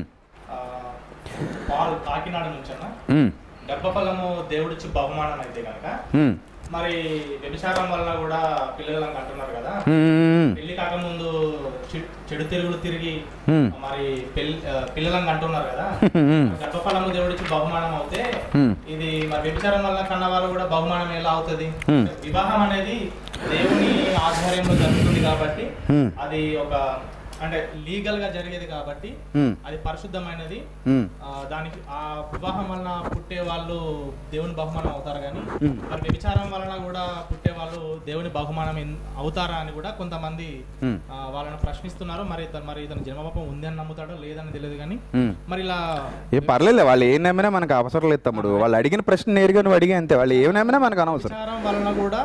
పాల్ కాకినాడ నుంచి అన్న, గర్భఫలము దేవుడిచ్చి బహుమానం అయితే కనుక మరి వ్యభిచారం వల్ల కూడా పిల్లలను అంటున్నారు కదా, పెళ్లి కాకముందు చెడు తిరుగులు తిరిగి మరి పిల్లలను అంటున్నారు కదా, గర్భఫలము దేవుడిచ్చి బహుమానం అవుతే ఇది మరి వ్యభిచారం వల్ల కన్న వాళ్ళు కూడా బహుమానం ఎలా అవుతుంది? వివాహం అనేది దేవుని ఆధ్వర్యంలో జరుగుతుంది కాబట్టి అది ఒక అంటే లీగల్ గా జరిగేది కాబట్టి అది పరిశుద్ధమైనది. దానికి ఆ వివాహం వలన పుట్టే వాళ్ళు దేవుని బహుమానం అవుతారు, కానీ మరి వ్యభిచారం వలన కూడా పుట్టే వాళ్ళు దేవుని బహుమానం అవుతారా అని కూడా కొంతమంది వాళ్ళని ప్రశ్నిస్తున్నారు. మరి మరి ఇతను జన్మపాపం ఉంది అని నమ్ముతాడో లేదని తెలియదు, కానీ మరి ఇలా ఏ పర్లేదు, వాళ్ళు ఏం నమ్మినా మనకు అవసరం లేదు తమ్ముడు. వాళ్ళు అడిగిన ప్రశ్న నేరుగా నువ్వు అడిగే అంతే, వాళ్ళు ఏం నమ్మినా మనకు అనవసరం. వ్యభిచారం వలన కూడా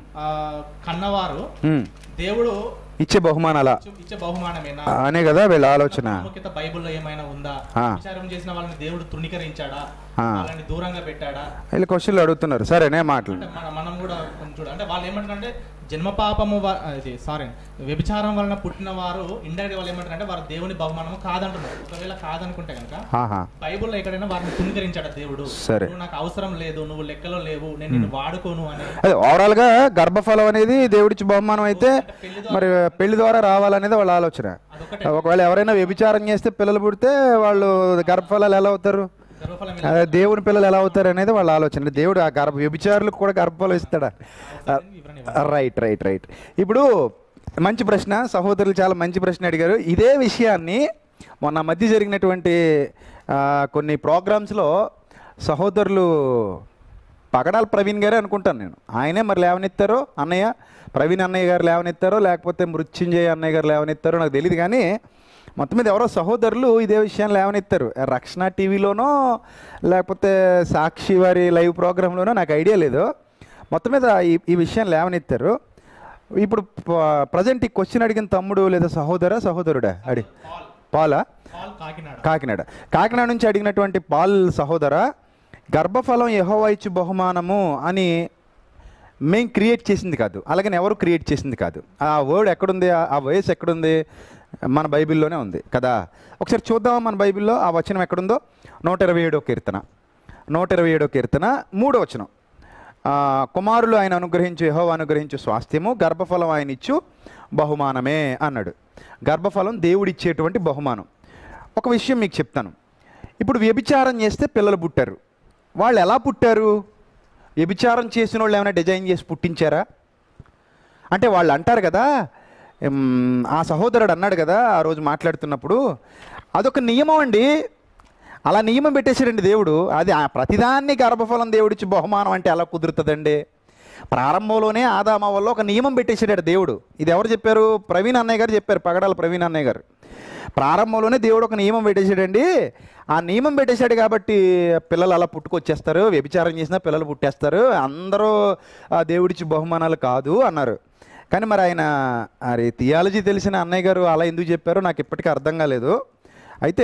కన్నవారు దేవుడు ఇచ్చే బహుమానాలా ఇచ్చే బహుమానమేనా అనే కదా వీళ్ళ ఆలోచన. బైబిల్లో ఏమైనా ఉందా? విచారం చేసిన వాళ్ళని దేవుడు తృణీకరించాడా, వాళ్ళని దూరంగా పెట్టాడా? వీళ్ళు క్వశ్చన్లు అడుగుతున్నారు. సరేనే మాట్లాడు. మనం కూడా చూడాలి. అంటే వాళ్ళు ఏమంటారంటే జన్మ పాపము సారీ వ్యభిచారం వలన పుట్టిన వారు ఇండైరెక్ట్ వాళ్ళు ఏమంటారంటే వారు దేవుని బహుమానము కాదంటున్నారు. ఒకవేళ కాదనుకుంటే కనుక బైబుల్లో ఎక్కడైనా వారిని తుణీకరించాడు దేవుడు, నువ్వు నాకు అవసరం లేదు, నువ్వు లెక్కలో లేవు, నేను నిన్ను వాడుకోను అని. అదే ఓవరాల్ గా గర్భఫలం అనేది దేవుడిచ్చి బహుమానం అయితే మరి పెళ్లి ద్వారా రావాలనేది వాళ్ళ ఆలోచన. ఒకవేళ ఎవరైనా వ్యభిచారం చేస్తే పిల్లలు పుడితే వాళ్ళు గర్భఫలాలు ఎలా అవుతారు, దేవుని పిల్లలు ఎలా అవుతారు అనేది వాళ్ళ ఆలోచన. దేవుడు ఆ గర్భ వ్యభిచారులకు కూడా గర్భఫలం ఇస్తాడా? రైట్ రైట్ రైట్ ఇప్పుడు మంచి ప్రశ్న, సహోదరులు చాలా మంచి ప్రశ్న అడిగారు. ఇదే విషయాన్ని మొన్న మధ్య జరిగినటువంటి కొన్ని ప్రోగ్రామ్స్లో సహోదరులు పగడాల ప్రవీణ్ గారే అనుకుంటాను నేను, ఆయనే మరి లేవనెత్తారో, అన్నయ్య ప్రవీణ్ అన్నయ్య గారు లేవనెత్తారో లేకపోతే మృత్యుంజయ అన్నయ్య గారు లేవనెత్తారో నాకు తెలియదు, కానీ మొత్తం మీద ఎవరో సహోదరులు ఇదే విషయాన్ని లేవనెత్తారు. రక్షణ టీవీలోనో లేకపోతే సాక్షి వారి లైవ్ ప్రోగ్రాంలోనో నాకు ఐడియా లేదు. మొత్తం మీద ఈ ఈ విషయాన్ని లేవనెత్తారు. ఇప్పుడు ప్రజెంట్ ఈ క్వశ్చన్ అడిగిన తమ్ముడు లేదా సహోదరా సహోదరుడా అడి పాలా కాకినాడ కాకినాడ నుంచి అడిగినటువంటి పాల్ సహోదరా, గర్భఫలం యెహోవా ఇచ్చు బహుమానము అని మేం క్రియేట్ చేసింది కాదు, అలాగని ఎవరు క్రియేట్ చేసింది కాదు. ఆ వర్డ్ ఎక్కడుంది, ఆ వయసు ఎక్కడుంది? మన బైబిల్లోనే ఉంది కదా. ఒకసారి చూద్దామా మన బైబిల్లో ఆ వచనం ఎక్కడుందో. నూట ఇరవై ఏడో కీర్తన నూట ఇరవై ఏడో కీర్తన మూడో వచనం. కుమారులు ఆయన అనుగ్రహించు, యెహోవా అనుగ్రహించు స్వాస్థ్యము, గర్భఫలం ఆయన ఇచ్చు బహుమానమే అన్నాడు. గర్భఫలం దేవుడిచ్చేటువంటి బహుమానం. ఒక విషయం మీకు చెప్తాను. ఇప్పుడు వ్యభిచారం చేస్తే పిల్లలు పుట్టారు. వాళ్ళు ఎలా పుట్టారు? వ్యభిచారం చేసిన వాళ్ళు ఏమైనా డిజైన్ చేసి పుట్టించారా? అంటే వాళ్ళు అంటారు కదా, ఆ సహోదరుడు అన్నాడు కదా ఆ రోజు మాట్లాడుతున్నప్పుడు, అదొక నియమం అండి, అలా నియమం పెట్టేశాడండి దేవుడు. అది ఆ ప్రతిదాన్ని గర్భఫలం దేవుడిచ్చి బహుమానం అంటే ఎలా కుదురుతుందండి? ప్రారంభంలోనే ఆదామ వల్ల ఒక నియమం పెట్టేసాడు దేవుడు. ఇది ఎవరు చెప్పారు? ప్రవీణ్ అన్నయ్య గారు చెప్పారు, పగడాల ప్రవీణ్ అన్నయ్య గారు. ప్రారంభంలోనే దేవుడు ఒక నియమం పెట్టేశాడండి. ఆ నియమం పెట్టేశాడు కాబట్టి పిల్లలు అలా పుట్టుకొచ్చేస్తారు, వ్యభిచారం చేసినా పిల్లలు పుట్టేస్తారు, అందరూ దేవుడిచ్చి బహుమానాలు కాదు అన్నారు. కానీ మరి ఆయన అరే థియాలజీ తెలిసిన అన్నయ్య గారు అలా ఎందుకు చెప్పారో నాకు ఇప్పటికీ అర్థం కాలేదు. అయితే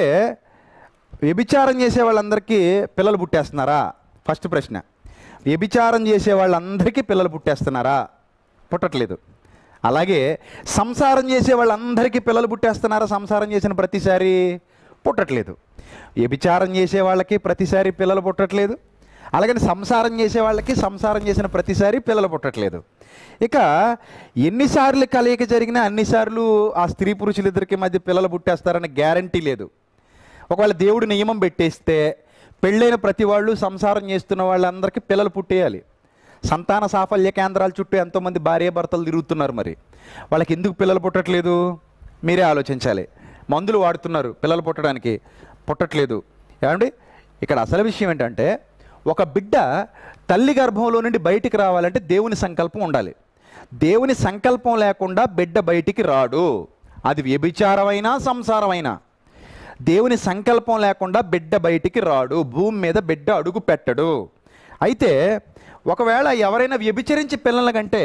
వ్యభిచారం చేసే వాళ్ళందరికీ పిల్లలు పుట్టేస్తున్నారా? ఫస్ట్ ప్రశ్న. వ్యభిచారం చేసే వాళ్ళందరికీ పిల్లలు పుట్టేస్తున్నారా? పుట్టట్లేదు. అలాగే సంసారం చేసే వాళ్ళందరికీ పిల్లలు పుట్టేస్తున్నారా? సంసారం చేసిన ప్రతిసారి పుట్టట్లేదు. వ్యభిచారం చేసే వాళ్ళకి ప్రతిసారి పిల్లలు పుట్టట్లేదు, అలాగని సంసారం చేసే వాళ్ళకి సంసారం చేసిన ప్రతిసారి పిల్లలు పుట్టట్లేదు. ఇక ఎన్నిసార్లు కలయిక జరిగినా అన్నిసార్లు ఆ స్త్రీ పురుషులిద్దరికి మధ్య పిల్లలు పుట్టేస్తారని గ్యారంటీ లేదు. ఒకవేళ దేవుడు నియమం పెట్టేస్తే పెళ్ళైన ప్రతి వాళ్ళు సంసారం చేస్తున్న వాళ్ళందరికీ పిల్లలు పుట్టేయాలి. సంతాన సాఫల్య కేంద్రాల చుట్టూ ఎంతోమంది భార్యాభర్తలు తిరుగుతున్నారు, మరి వాళ్ళకి ఎందుకు పిల్లలు పుట్టట్లేదు? మీరే ఆలోచించాలి. మందులు వాడుతున్నారు పిల్లలు పుట్టడానికి, పుట్టట్లేదు. ఏమండి, ఇక్కడ అసలు విషయం ఏంటంటే ఒక బిడ్డ తల్లి గర్భంలో నుండి బయటికి రావాలంటే దేవుని సంకల్పం ఉండాలి. దేవుని సంకల్పం లేకుండా బిడ్డ బయటికి రాడు. అది వ్యభిచారమైనా సంసారమైనా దేవుని సంకల్పం లేకుండా బిడ్డ బయటికి రాడు. భూమి మీద బిడ్డ అడుగు పెట్టడు. అయితే ఒకవేళ ఎవరైనా వ్యభిచరించి పిల్లల కంటే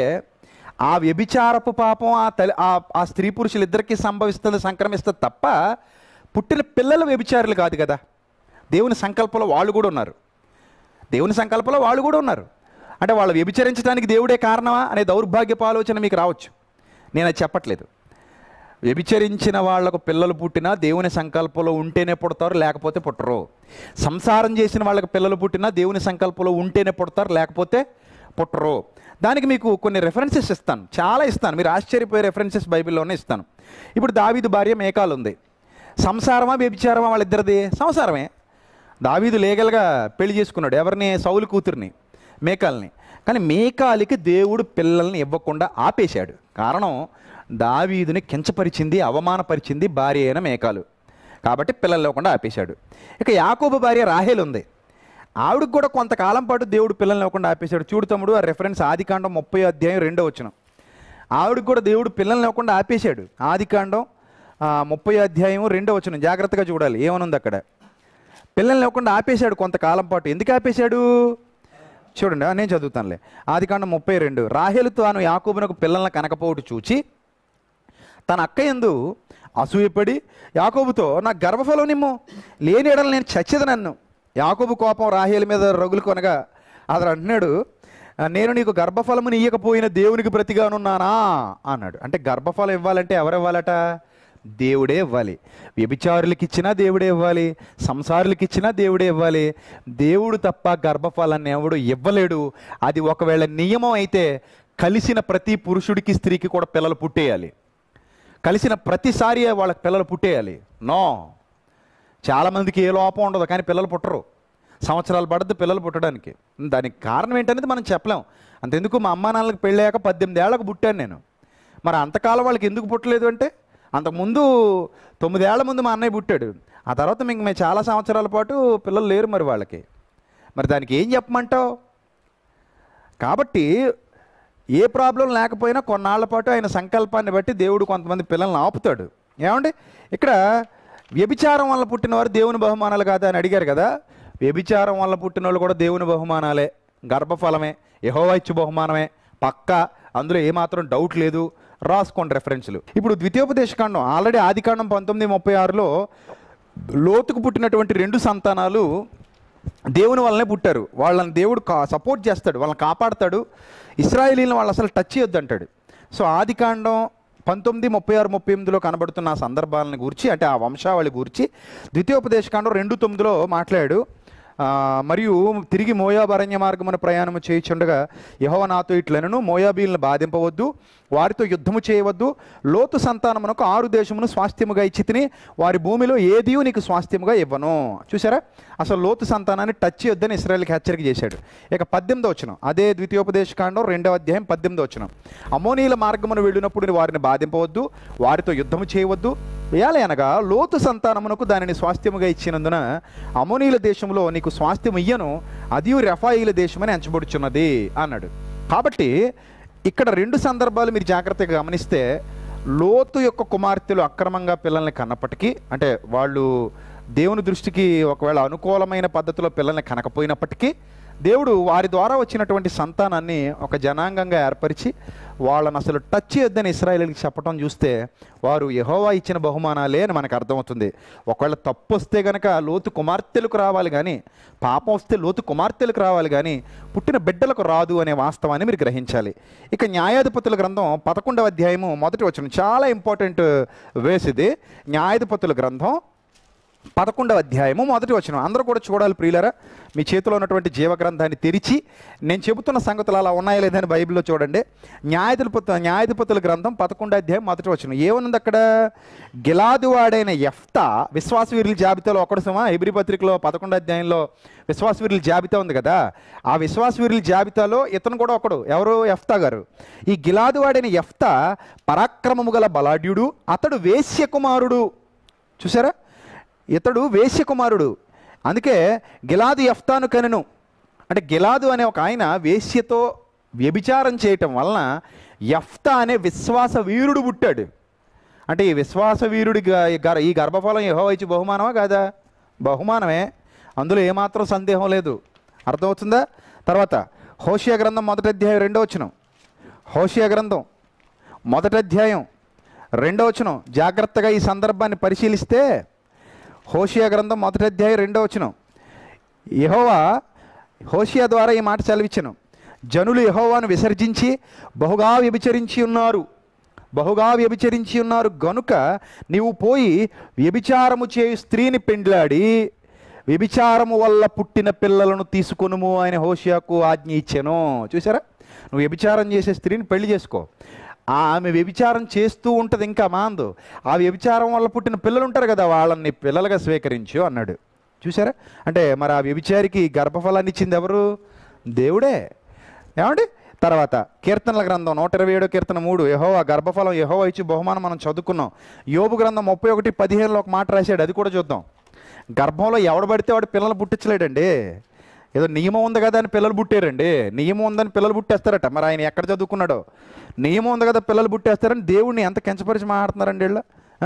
ఆ వ్యభిచారపు పాపం ఆ తల్లి ఆ స్త్రీ పురుషులిద్దరికీ సంభవిస్తుంది, సంక్రమిస్తుంది తప్ప పుట్టిన పిల్లలు వ్యభిచారులు కాదు కదా. దేవుని సంకల్పంలో వాళ్ళు కూడా ఉన్నారు. దేవుని సంకల్పంలో వాళ్ళు కూడా ఉన్నారు. అంటే వాళ్ళు వ్యభిచరించడానికి దేవుడే కారణమా అనే దౌర్భాగ్యపు ఆలోచన మీకు రావచ్చు. నేను అది చెప్పట్లేదు. వ్యభిచరించిన వాళ్లకు పిల్లలు పుట్టినా దేవుని సంకల్పంలో ఉంటేనే పుడతారు, లేకపోతే పుట్టరు. సంసారం చేసిన వాళ్ళకి పిల్లలు పుట్టినా దేవుని సంకల్పంలో ఉంటేనే పుడతారు, లేకపోతే పుట్టరు. దానికి మీకు కొన్ని రెఫరెన్సెస్ ఇస్తాను, చాలా ఇస్తాను, మీరు ఆశ్చర్యపోయే రెఫరెన్సెస్ బైబిల్లోనే ఇస్తాను. ఇప్పుడు దావీదు భార్య మేకాలు ఉంది. సంసారమా వ్యభిచారమా వాళ్ళిద్దరిది? సంసారమే. దావీదు లీగల్గా పెళ్లి చేసుకున్నాడు ఎవరిని? సౌలు కూతుర్ని, మేకాల్ని. కానీ మేకాలికి దేవుడు పిల్లల్ని ఇవ్వకుండా ఆపేశాడు. కారణం దావీదుని కించపరిచింది, అవమానపరిచింది భార్య అయిన మేకాలు, కాబట్టి పిల్లలు లేకుండా ఆపేశాడు. ఇక యాకోబు భార్య రాహేలు ఉంది. ఆవిడకు కూడా కొంతకాలం పాటు దేవుడు పిల్లల్ని లేకుండా ఆపేశాడు. చూడు తమ్ముడు, ఆ రెఫరెన్స్ ఆదికాండం ముప్పై అధ్యాయం రెండో వచనం. ఆవిడకు కూడా దేవుడు పిల్లల్ని లేకుండా ఆపేశాడు. ఆదికాండం ముప్పై అధ్యాయం రెండో వచనం జాగ్రత్తగా చూడాలి, ఏమనుంది అక్కడ. పిల్లల్ని లేకుండా ఆపేశాడు కొంతకాలం పాటు. ఎందుకు ఆపేశాడు చూడండి, నేను చదువుతానులే. ఆదికాండం ముప్పై రెండు. రాహేలు తాను యాకోబునకు పిల్లల్ని కనకపోవటు చూచి తన అక్కయందు అసూయపడి యాకోబుతో నా గర్భఫలం నిమ్ము, లేని ఎడలు నేను చచ్చేది నన్ను. యాకోబు కోపం రాహేలు మీద రగులు కొనగా అతడు అంటున్నాడు, నేను నీకు గర్భఫలముని ఇయ్యకపోయిన దేవునికి ప్రతిగానున్నానా అన్నాడు. అంటే గర్భఫలం ఇవ్వాలంటే ఎవరు ఇవ్వాలట? దేవుడే ఇవ్వాలి. వ్యభిచారులకి ఇచ్చినా దేవుడే ఇవ్వాలి, సంసారులకి ఇచ్చినా దేవుడే ఇవ్వాలి. దేవుడు తప్ప గర్భఫలాన్ని ఎవడు ఇవ్వలేడు. అది ఒకవేళ నియమం అయితే కలిసిన ప్రతి పురుషుడికి స్త్రీకి కూడా పిల్లలు పుట్టేయాలి. కలిసిన ప్రతిసారి వాళ్ళకి పిల్లలు పుట్టేయాలి. నో, చాలామందికి ఏ లోపం ఉండదు కానీ పిల్లలు పుట్టరు. సంవత్సరాలు పడుతుంది పిల్లలు పుట్టడానికి. దానికి కారణం ఏంటనేది మనం చెప్పలేం. అంతెందుకు, మా అమ్మా నాన్నలకు పెళ్ళాక పద్దెనిమిది ఏళ్ళకు పుట్టాను నేను. మరి అంతకాలం వాళ్ళకి ఎందుకు పుట్టలేదు అంటే, అంతకుముందు తొమ్మిదేళ్ల ముందు మా అన్నయ్య పుట్టాడు. ఆ తర్వాత మీకు మేము చాలా సంవత్సరాల పాటు పిల్లలు లేరు మరి వాళ్ళకి. మరి దానికి ఏం చెప్పమంటావు? కాబట్టి ఏ ప్రాబ్లం లేకపోయినా కొన్నాళ్ల పాటు ఆయన సంకల్పాన్ని బట్టి దేవుడు కొంతమంది పిల్లల్ని ఆపుతాడు. ఏమండి, ఇక్కడ వ్యభిచారం వల్ల పుట్టిన వారు దేవుని బహుమానాలు కాదా అని అడిగారు కదా. వ్యభిచారం వల్ల పుట్టిన వాళ్ళు కూడా దేవుని బహుమానాలే, గర్భఫలమే, యెహోవా ఇచ్చు బహుమానమే, పక్కా, అందులో ఏమాత్రం డౌట్ లేదు. రాసుకోండి రెఫరెన్స్లు. ఇప్పుడు ద్వితీయోపదేశకాండం, ఆల్రెడీ ఆదికాండం పంతొమ్మిది ముప్పై ఆరులో లోతుకు పుట్టినటువంటి రెండు సంతానాలు దేవుని వల్లనే పుట్టారు, వాళ్ళని దేవుడు కా సపోర్ట్ చేస్తాడు, వాళ్ళని కాపాడతాడు. ఇశ్రాయేలీలను వాళ్ళు అసలు టచ్ చేయొద్దు అంటాడు. సో ఆది కాండం పంతొమ్మిది ముప్పై ఆరు ముప్పై ఎనిమిదిలో కనబడుతున్న ఆ సందర్భాలను గురించి, అంటే ఆ వంశావళి గురించి ద్వితీయోపదేశకాండం రెండు తొమ్మిదిలో మాట్లాడు. మరియు తిరిగి మోయాబు అరణ్య మార్గమున ప్రయాణము చేయుచుండగా యెహోవా నాతో ఇట్లనెను, మోయాబీలను బాధింపవద్దు, వారితో యుద్ధము చేయవద్దు. లోతు సంతానమునకు ఆరు దేశమును స్వాస్థ్యముగా ఇచ్చి తిని వారి భూమిలో ఏదియూ నీకు స్వాస్థ్యముగా ఇవ్వను. చూసారా, అసలు లోతు సంతానాన్ని టచ్ చేయొద్దని ఇశ్రాయేలుకి హెచ్చరిక చేశాడు. ఇక పద్దెనిమిదో వచనం, అదే ద్వితీయోపదేశకాండం రెండవ అధ్యాయం పద్దెనిమిదో వచనం, అమ్మోనీయుల మార్గమును వెళ్ళినప్పుడు వారిని బాధింపవద్దు, వారితో యుద్ధము చేయవద్దు. వేయాలి అనగా లోతు సంతానమునకు దానిని స్వాస్థ్యముగా ఇచ్చినందున అమ్మోనీయుల దేశంలో నీకు స్వాస్థ్యం ఇయ్యను, అది రెఫాయిల దేశమని ఎంచబడుచున్నది అన్నాడు. కాబట్టి ఇక్కడ రెండు సందర్భాలు మీరు జాగ్రత్తగా గమనిస్తే, లోతు యొక్క కుమార్తెలు అక్రమంగా పిల్లల్ని కన్నప్పటికీ, అంటే వాళ్ళు దేవుని దృష్టికి ఒకవేళ అనుకూలమైన పద్ధతిలో పిల్లల్ని కనకపోయినప్పటికీ దేవుడు వారి ద్వారా వచ్చినటువంటి సంతానాన్ని ఒక జనాంగంగా ఏర్పరిచి వాళ్ళని అసలు టచ్ చేయొద్దని ఇశ్రాయేలుకి చెప్పడం చూస్తే వారు యెహోవా ఇచ్చిన బహుమానాలే అని మనకు అర్థమవుతుంది. ఒకవేళ తప్పు వస్తే కనుక లోతు కుమార్తెలకు రావాలి కానీ, పాపం వస్తే లోతు కుమార్తెలకు రావాలి కానీ పుట్టిన బిడ్డలకు రాదు అనే వాస్తవాన్ని మీరు గ్రహించాలి. ఇక న్యాయాధిపతుల గ్రంథం పదకొండవ అధ్యాయము మొదటి వచనం చాలా ఇంపార్టెంట్ వేస్ ఇది. న్యాయాధిపతుల గ్రంథం పదకొండవ అధ్యాయము మొదటి వచనం అందరూ కూడా చూడాలి ప్రియులారా. మీ చేతిలో ఉన్నటువంటి జీవగ్రంథాన్ని తెరిచి నేను చెబుతున్న సంగతులు అలా ఉన్నాయా లేదని బైబిల్లో చూడండి. న్యాయాధిపతు న్యాయాధిపతుల గ్రంథం పదకొండవ అధ్యాయం మొదటి వచనం ఏమనుంది అక్కడ? గిలాదు వాడైన యెఫ్తా విశ్వాసవీరుల జాబితాలో ఒకడు సుమా. హెబ్రీ పత్రికలో పదకొండవ అధ్యాయంలో విశ్వాసవీరుల జాబితా ఉంది కదా, ఆ విశ్వాసవీరుల జాబితాలో ఇతను కూడా ఒకడు. ఎవరు? యెఫ్తా గారు. ఈ గిలాదు వాడైన యెఫ్తా పరాక్రమము గల బలాఢ్యుడు, అతడు వేశ్య కుమారుడు. చూసారా, ఇతడు వేశ్య కుమారుడు. అందుకే గిలాదు యెఫ్తాను కనెను. అంటే గిలాదు అనే ఒక ఆయన వేశ్యతో వ్యభిచారం చేయటం వలన యెఫ్తా అనే విశ్వాస వీరుడు పుట్టాడు. అంటే ఈ విశ్వాస వీరుడి ఈ గర్భఫలం యెహోవా ఇచ్చే బహుమానమా కాదా? బహుమానమే, అందులో ఏమాత్రం సందేహం లేదు. అర్థమవుతుందా? తర్వాత హోషేయ గ్రంథం మొదటి అధ్యాయం రెండో వచనం. హోషేయ గ్రంథం మొదటి అధ్యాయం రెండో వచనం జాగ్రత్తగా ఈ సందర్భాన్ని పరిశీలిస్తే, హోషేయ గ్రంథం మొదటి అధ్యాయం రెండో వచనం, యెహోవా హోషేయ ద్వారా ఈ మాట సెలవిచ్చెను, జనులు యెహోవాను విసర్జించి బహుగా వ్యభిచరించి ఉన్నారు బహుగా వ్యభిచరించి ఉన్నారు గనుక నీవు పోయి వ్యభిచారము చేయు స్త్రీని పెండ్లాడి వ్యభిచారము వల్ల పుట్టిన పిల్లలను తీసుకొనుము అని హోషేయకు ఆజ్ఞ ఇచ్చెను. చూసారా, నువ్వు వ్యభిచారం చేసే స్త్రీని పెళ్లి చేసుకో, ఆమె వ్యభిచారం చేస్తూ ఉంటుంది ఇంకా మాందు, ఆ వ్యభిచారం వల్ల పుట్టిన పిల్లలు ఉంటారు కదా, వాళ్ళని పిల్లలుగా స్వీకరించు అన్నాడు. చూసారా, అంటే మరి ఆ వ్యభిచారికి గర్భఫలాన్ని ఇచ్చింది ఎవరు? దేవుడే. ఏమండి? తర్వాత కీర్తనల గ్రంథం నూట ఇరవై ఏడో కీర్తన మూడు, యెహోవా గర్భఫలం యెహోవా ఇచ్చి బహుమానం మనం చదువుకున్నాం. యోబు గ్రంథం ముప్పై ఒకటి పదిహేనులో ఒక మాట రాశాడు, అది కూడా చూద్దాం. గర్భంలో ఎవడు పడితే వాడు పిల్లలు పుట్టించలేడండి. ఏదో నియమం ఉంది కదా అని పిల్లలు పుట్టారండి. నియమం ఉందని పిల్లలు పుట్టేస్తారట. మరి ఆయన ఎక్కడ చదువుకున్నాడో? నియమం ఉంది కదా పిల్లలు పుట్టేస్తారని దేవుడిని ఎంత కించపరిచి మాట్లాడుతున్నారండి వీళ్ళు.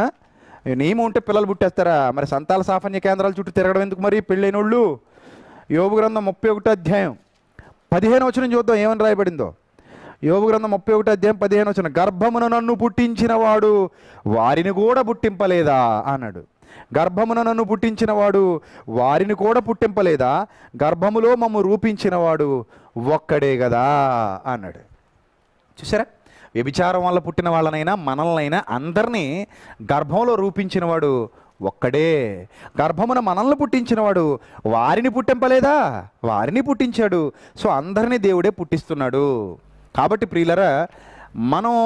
నియమం ఉంటే పిల్లలు పుట్టేస్తారా? మరి సంతాన సాఫల్య కేంద్రాల చుట్టూ తిరగడం ఎందుకు మరి పెళ్ళైన వాళ్ళు? యోబు గ్రంథం ముప్పై ఒకటో అధ్యాయం పదిహేను వచనం చూద్దాం ఏమని రాయబడిందో. యోబు గ్రంథం ముప్పై ఒకటో అధ్యాయం పదిహేను వచనం, గర్భమున నన్ను పుట్టించిన వాడు వారిని కూడా పుట్టింపలేదా అన్నాడు. గర్భమున నన్ను పుట్టించిన వాడు వారిని కూడా పుట్టింపలేదా? గర్భములో మమ్ము రూపించిన వాడు ఒక్కడే కదా అన్నాడు. చూసారా, వ్యభిచారం వల్ల పుట్టిన వాళ్ళనైనా మనల్నైనా అందరినీ గర్భంలో రూపించిన వాడు ఒక్కడే. గర్భమున మనల్ని పుట్టించినవాడు వారిని పుట్టింపలేదా? వారిని పుట్టించాడు. సో అందరినీ దేవుడే పుట్టిస్తున్నాడు. కాబట్టి ప్రియులరా, మనం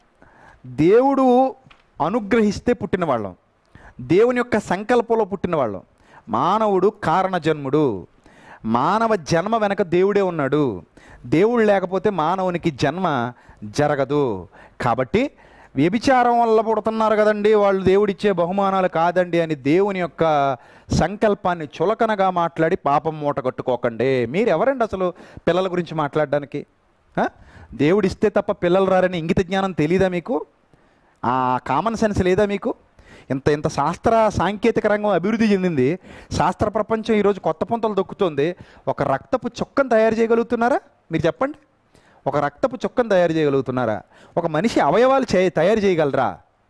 దేవుడు అనుగ్రహిస్తే పుట్టిన వాళ్ళం, దేవుని యొక్క సంకల్పంలో పుట్టిన వాళ్ళం. మానవుడు కారణ జన్ముడు. మానవ జన్మ వెనక దేవుడే ఉన్నాడు. దేవుడు లేకపోతే మానవునికి జన్మ జరగదు. కాబట్టి వ్యభిచారం వల్ల పుడుతున్నారు కదండి వాళ్ళు, దేవుడిచ్చే బహుమానాలు కాదండి అని దేవుని యొక్క సంకల్పాన్ని చులకనగా మాట్లాడి పాపం మూట కట్టుకోకండి. మీరు ఎవరండి అసలు పిల్లల గురించి మాట్లాడడానికి? దేవుడిస్తే తప్ప పిల్లలు రారని ఇంగిత జ్ఞానం తెలీదా మీకు? ఆ కామన్ సెన్స్ లేదా మీకు? ఇంత ఇంత శాస్త్ర సాంకేతిక రంగం అభివృద్ధి చెందింది, శాస్త్ర ప్రపంచం ఈరోజు కొత్త పొంతలు దొక్కుతుంది. ఒక రక్తపు చుక్కను తయారు చేయగలుగుతున్నారా మీరు చెప్పండి? ఒక రక్తపు చుక్కను తయారు చేయగలుగుతున్నారా? ఒక మనిషి అవయవాలు చే తయారు చేయగలరా?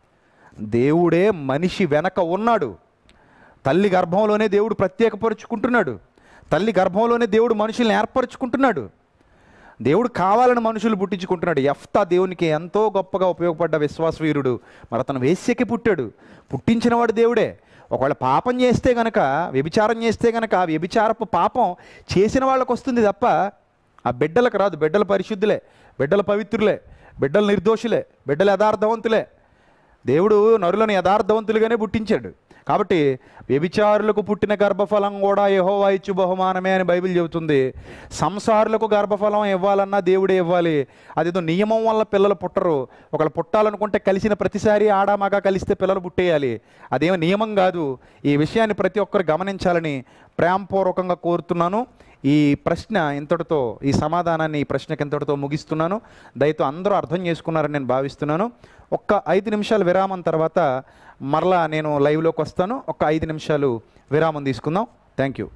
దేవుడే మనిషి వెనక ఉన్నాడు. తల్లి గర్భంలోనే దేవుడు ప్రత్యేకపరుచుకుంటున్నాడు. తల్లి గర్భంలోనే దేవుడు మనుషుల్ని ఏర్పరచుకుంటున్నాడు. దేవుడు కావాలని మనుషులు పుట్టించుకుంటున్నాడు. యెఫ్తా దేవునికి ఎంతో గొప్పగా ఉపయోగపడ్డ విశ్వాసవీరుడు. మరి అతను వేశ్యకి పుట్టాడు. పుట్టించినవాడు దేవుడే. ఒకవేళ పాపం చేస్తే గనక, వ్యభిచారం చేస్తే గనక ఆ వ్యభిచారపు పాపం చేసిన వాళ్ళకు వస్తుంది తప్ప ఆ బిడ్డలకు రాదు. బిడ్డలు పరిశుద్ధులే, బిడ్డలు పవిత్రులే, బిడ్డలు నిర్దోషులే, బిడ్డలు యథార్థవంతులే. దేవుడు నరులను యథార్థవంతులుగానే పుట్టించాడు. కాబట్టి వ్యభిచారులకు పుట్టిన గర్భఫలం కూడా యెహోవా ఇచ్చు బహుమానమే అని బైబిల్ చెబుతుంది. సంసారులకు గర్భఫలం ఇవ్వాలన్నా దేవుడే ఇవ్వాలి. అదేదో నియమం వల్ల పిల్లలు పుట్టరు. ఒకళ్ళు పుట్టాలనుకుంటే కలిసిన ప్రతిసారి ఆడామగా కలిస్తే పిల్లలు పుట్టేయాలి. అదేమో నియమం కాదు. ఈ విషయాన్ని ప్రతి ఒక్కరు గమనించాలని ప్రేమపూర్వకంగా కోరుతున్నాను. ఈ ప్రశ్న ఇంతటితో, ఈ సమాధానాన్ని ఈ ప్రశ్నకి ఇంతటితో ముగిస్తున్నాను. దయతో అందరూ అర్థం చేసుకున్నారని నేను భావిస్తున్నాను. ఒక్క ఐదు నిమిషాలు విరామం తర్వాత మరలా నేను లైవ్లోకి వస్తాను. ఒక్క ఐదు నిమిషాలు విరామం తీసుకుందాం. Thank you.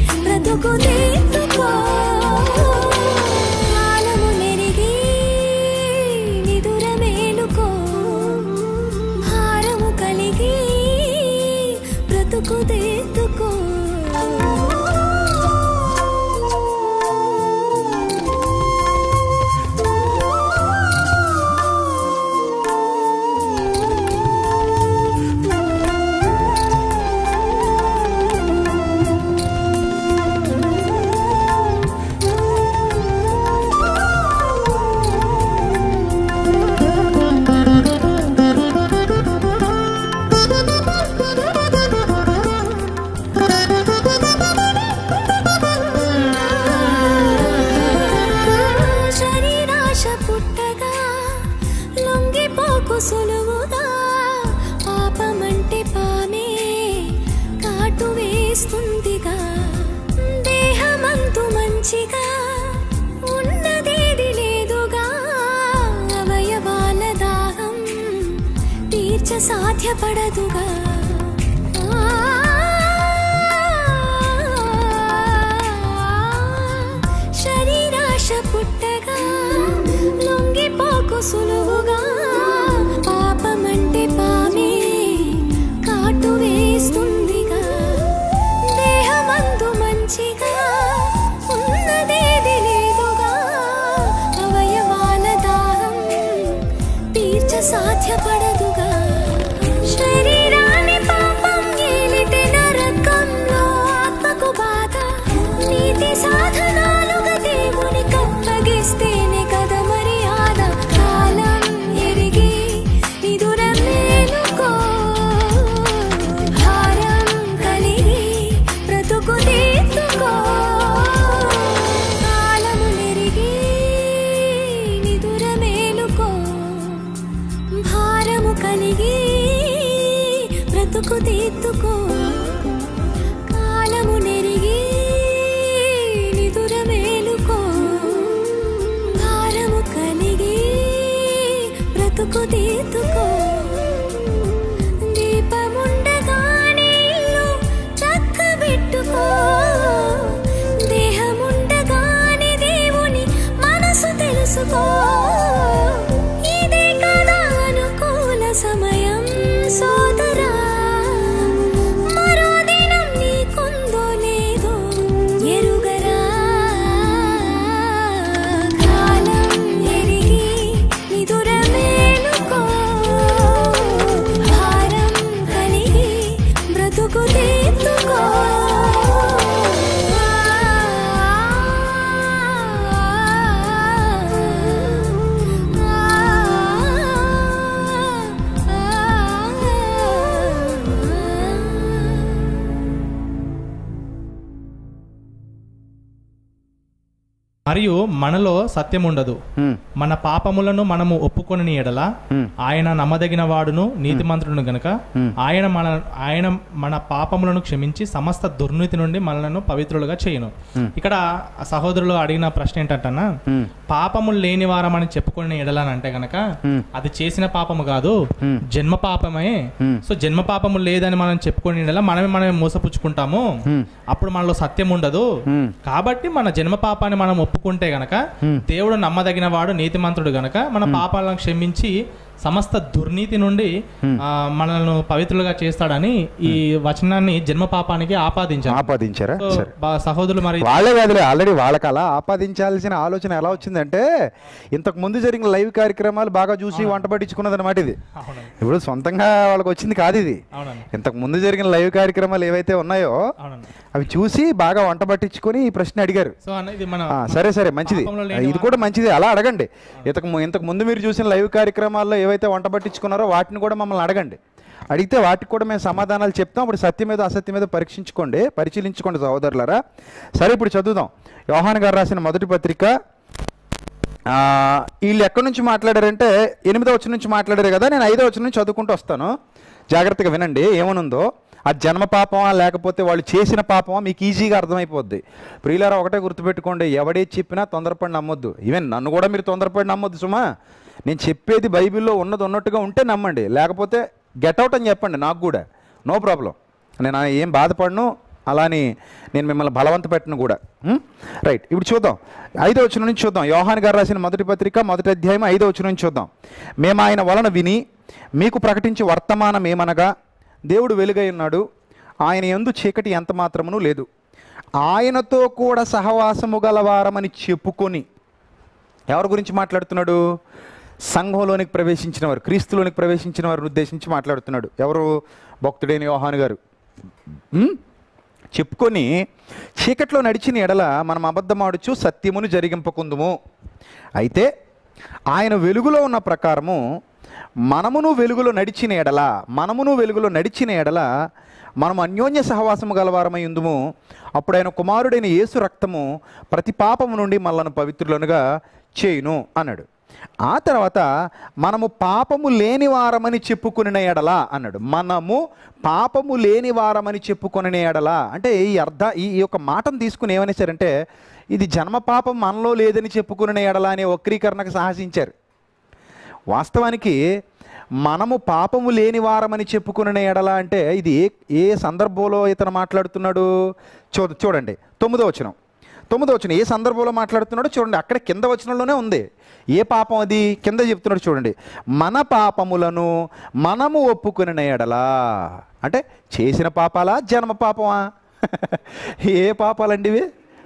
Go, go, go, go. బ్రతుకు దిద్దుకో. సులువుగా పాపమంటే పామే కాటు వేస్తుందిగా. దేహమంతు మంచిగా ఉన్నదేది లేదుగా. అవయవాల దాహం తీర్చ సాధ్యపడదుగా. శరీరాశ పుట్టగా లొంగిపోకు సులువుగా. పాపమంటే పామే కాటు వేస్తుందిగా. దేహమందు మంచిగా ఉన్నదేది లేదుగా. అవయవాల దాహం తీర్చ సాధ్యపడదుగా. శరీరాన్ని పాపం ఏలితే నరకంలో ఆత్మకు బాధ. నీతి సాధనాలుగా దేవుని కప్పగిస్తేనే కదా మర్యాద. కాలం ఎరిగి నిదుర మేలుకో. భారం కలిగి బ్రతుకు దిద్దుకో. కాలము నెరిగి నిదుర మేలుకో. భారము కలిగి బ్రతుకు దిద్దుకో. కాలము నెరిగి నిదుర మేలుకో. భారము కలిగి బ్రతుకు దిద్దుకో. దీపముండగానే ఇల్లు చక్కబెట్టుకో. దేహముండగానే దేవుని మనసు తెలుసుకో. ఇదే కదా అనుకూల సమయం సోదరా. మరో దినం నీకుందో లేదో ఎరుగరా. కాలం ఎరిగి నిదుర మేలుకో. భారం కలిగి బ్రతుకు దిద్దుకో. మరియు మనలో సత్యం ఉండదు. మన పాపములను మనము ఒప్పుకొని ఎడల ఆయన నమ్మదగిన వాడును నీతిమంతుడును గనుక ఆయన మన ఆయన మన పాపములను క్షమించి సమస్త దుర్నీతి నుండి మనలను పవిత్రులుగా చేయను. ఇక్కడ సహోదరులు అడిగిన ప్రశ్న ఏంటంటన్నా, పాపములు లేని వారమని చెప్పుకునే ఎడలని అంటే గనక అది చేసిన పాపము కాదు, జన్మ పాపమే. సో జన్మ పాపము లేదని మనం చెప్పుకునే ఎడల మనమే మనమే మోసపుచ్చుకుంటాము. అప్పుడు మనలో సత్యం ఉండదు. కాబట్టి మన జన్మ పాపాన్ని మనం ఒప్పుకుంటే గనక దేవుడు నమ్మదగిన వాడు నీతిమంతుడు గనక మన పాపాలను క్షమించి సమస్త దుర్నీతి నుండి మనల్ని పవిత్రులుగా చేస్తాడని ఈ వచనాన్ని జన్మ పాపానికి ఆపాదించారు. ఆపాదించారా సహోదరులు? మరి వాళ్ళే కాదులే, ఆల్రెడీ వాళ్ళకి అలా ఆపాదించాల్సిన ఆలోచన ఎలా వచ్చిందంటే, ఇంతకు ముందు జరిగిన లైవ్ కార్యక్రమాలు బాగా చూసి వంట పట్టించుకున్నది అనమాట ఇది. ఇప్పుడు సొంతంగా వాళ్ళకి వచ్చింది కాదు ఇది. ఇంతకు ముందు జరిగిన లైవ్ కార్యక్రమాలు ఏవైతే ఉన్నాయో అవి చూసి బాగా వంట పట్టించుకొని ఈ ప్రశ్న అడిగారు. సరే సరే మంచిది, ఇది కూడా మంచిది, అలా అడగండి. ఇంతకు ఇంతకు ముందు మీరు చూసిన లైవ్ కార్యక్రమాల్లో ఏవైతే వంట పట్టించుకున్నారో వాటిని కూడా మమ్మల్ని అడగండి. అడిగితే వాటికి కూడా మేము సమాధానాలు చెప్తాం. ఇప్పుడు సత్యం మీద అసత్యం మీద పరీక్షించుకోండి, పరిశీలించుకోండి సహోదరులారా. సరే ఇప్పుడు చదువుదాం. యోహాను గారు రాసిన మొదటి పత్రిక. వీళ్ళు ఎక్కడి నుంచి మాట్లాడారంటే ఎనిమిదో వచనం నుంచి మాట్లాడారు కదా. నేను ఐదో వచనం నుంచి చదువుకుంటూ వస్తాను, జాగ్రత్తగా వినండి ఏమనుందో. ఆ జన్మ పాపమా లేకపోతే వాళ్ళు చేసిన పాపమా మీకు ఈజీగా అర్థమైపోద్ది. ప్రియులారా ఒకటే గుర్తుపెట్టుకోండి, ఎవడే చెప్పినా తొందరపడి నమ్మొద్దు. ఈవెన్ నన్ను కూడా మీరు తొందరపడి నమ్మొద్దు సుమా. నేను చెప్పేది బైబిల్లో ఉన్నది ఉన్నట్టుగా ఉంటే నమ్మండి, లేకపోతే గెట్ అవుట్ అని చెప్పండి, నాకు కూడా నో ప్రాబ్లం. నేను ఏం బాధపడను, అలాని నేను మిమ్మల్ని బలవంత పెట్టను కూడా. రైట్, ఇప్పుడు చూద్దాం ఐదో వచనం నుంచి చూద్దాం. యోహాను గారు రాసిన మొదటి పత్రిక మొదటి అధ్యాయం ఐదో వచనం నుంచి చూద్దాం. మేము ఆయన వలన విని మీకు ప్రకటించి వర్తమానం ఏమనగా, దేవుడు వెలుగై ఉన్నాడు, ఆయన యందు చీకటి ఎంత మాత్రమును లేదు. ఆయనతో కూడా సహవాసము గలవారమని చెప్పుకొని, ఎవరి గురించి మాట్లాడుతున్నాడు? సంఘంలోనికి ప్రవేశించిన వారు, క్రీస్తులోనికి ప్రవేశించిన వారిని ఉద్దేశించి మాట్లాడుతున్నాడు. ఎవరు? భక్తుడైన యోహాను గారు. చెప్పుకొని, చీకట్లో నడిచిన ఎడల మనం అబద్ధమాడుచు సత్యమును జరిగింపకుందుము. అయితే ఆయన వెలుగులో ఉన్న ప్రకారము మనమును వెలుగులో నడిచిన ఎడల మనమును వెలుగులో నడిచిన ఎడల మనం అన్యోన్య సహవాసము గలవారమై ఉందుము. అప్పుడు ఆయన కుమారుడైన యేసు రక్తము ప్రతి పాపము నుండి మనలను పవిత్రులనుగా చేయును అన్నాడు. ఆ తర్వాత మనము పాపము లేని వారమని చెప్పుకునే ఎడల అన్నాడు. మనము పాపము లేని వారమని చెప్పుకునే ఎడల అంటే ఈ అర్థ ఈ యొక్క మాటను తీసుకుని ఏమనేసారంటే, ఇది జన్మ పాపం మనలో లేదని చెప్పుకునే ఎడల అనే వక్రీకరణకు సాహసించారు. వాస్తవానికి మనము పాపము లేని వారమని చెప్పుకునే ఎడల అంటే ఇది ఏ ఏ సందర్భంలో ఇతను మాట్లాడుతున్నాడు? చూ చూడండి తొమ్మిదో వచనం తొమ్మిదో వచనం ఏ సందర్భంలో మాట్లాడుతున్నాడో చూడండి. అక్కడ కింద వచనంలోనే ఉంది. ఏ పాపం అది? కింద చెప్తున్నాడు చూడండి. మన పాపములను మనము ఒప్పుకునే ఎడలా అంటే చేసిన పాపాలా జన్మ పాపమా? ఏ పాపాలండి ఇవి?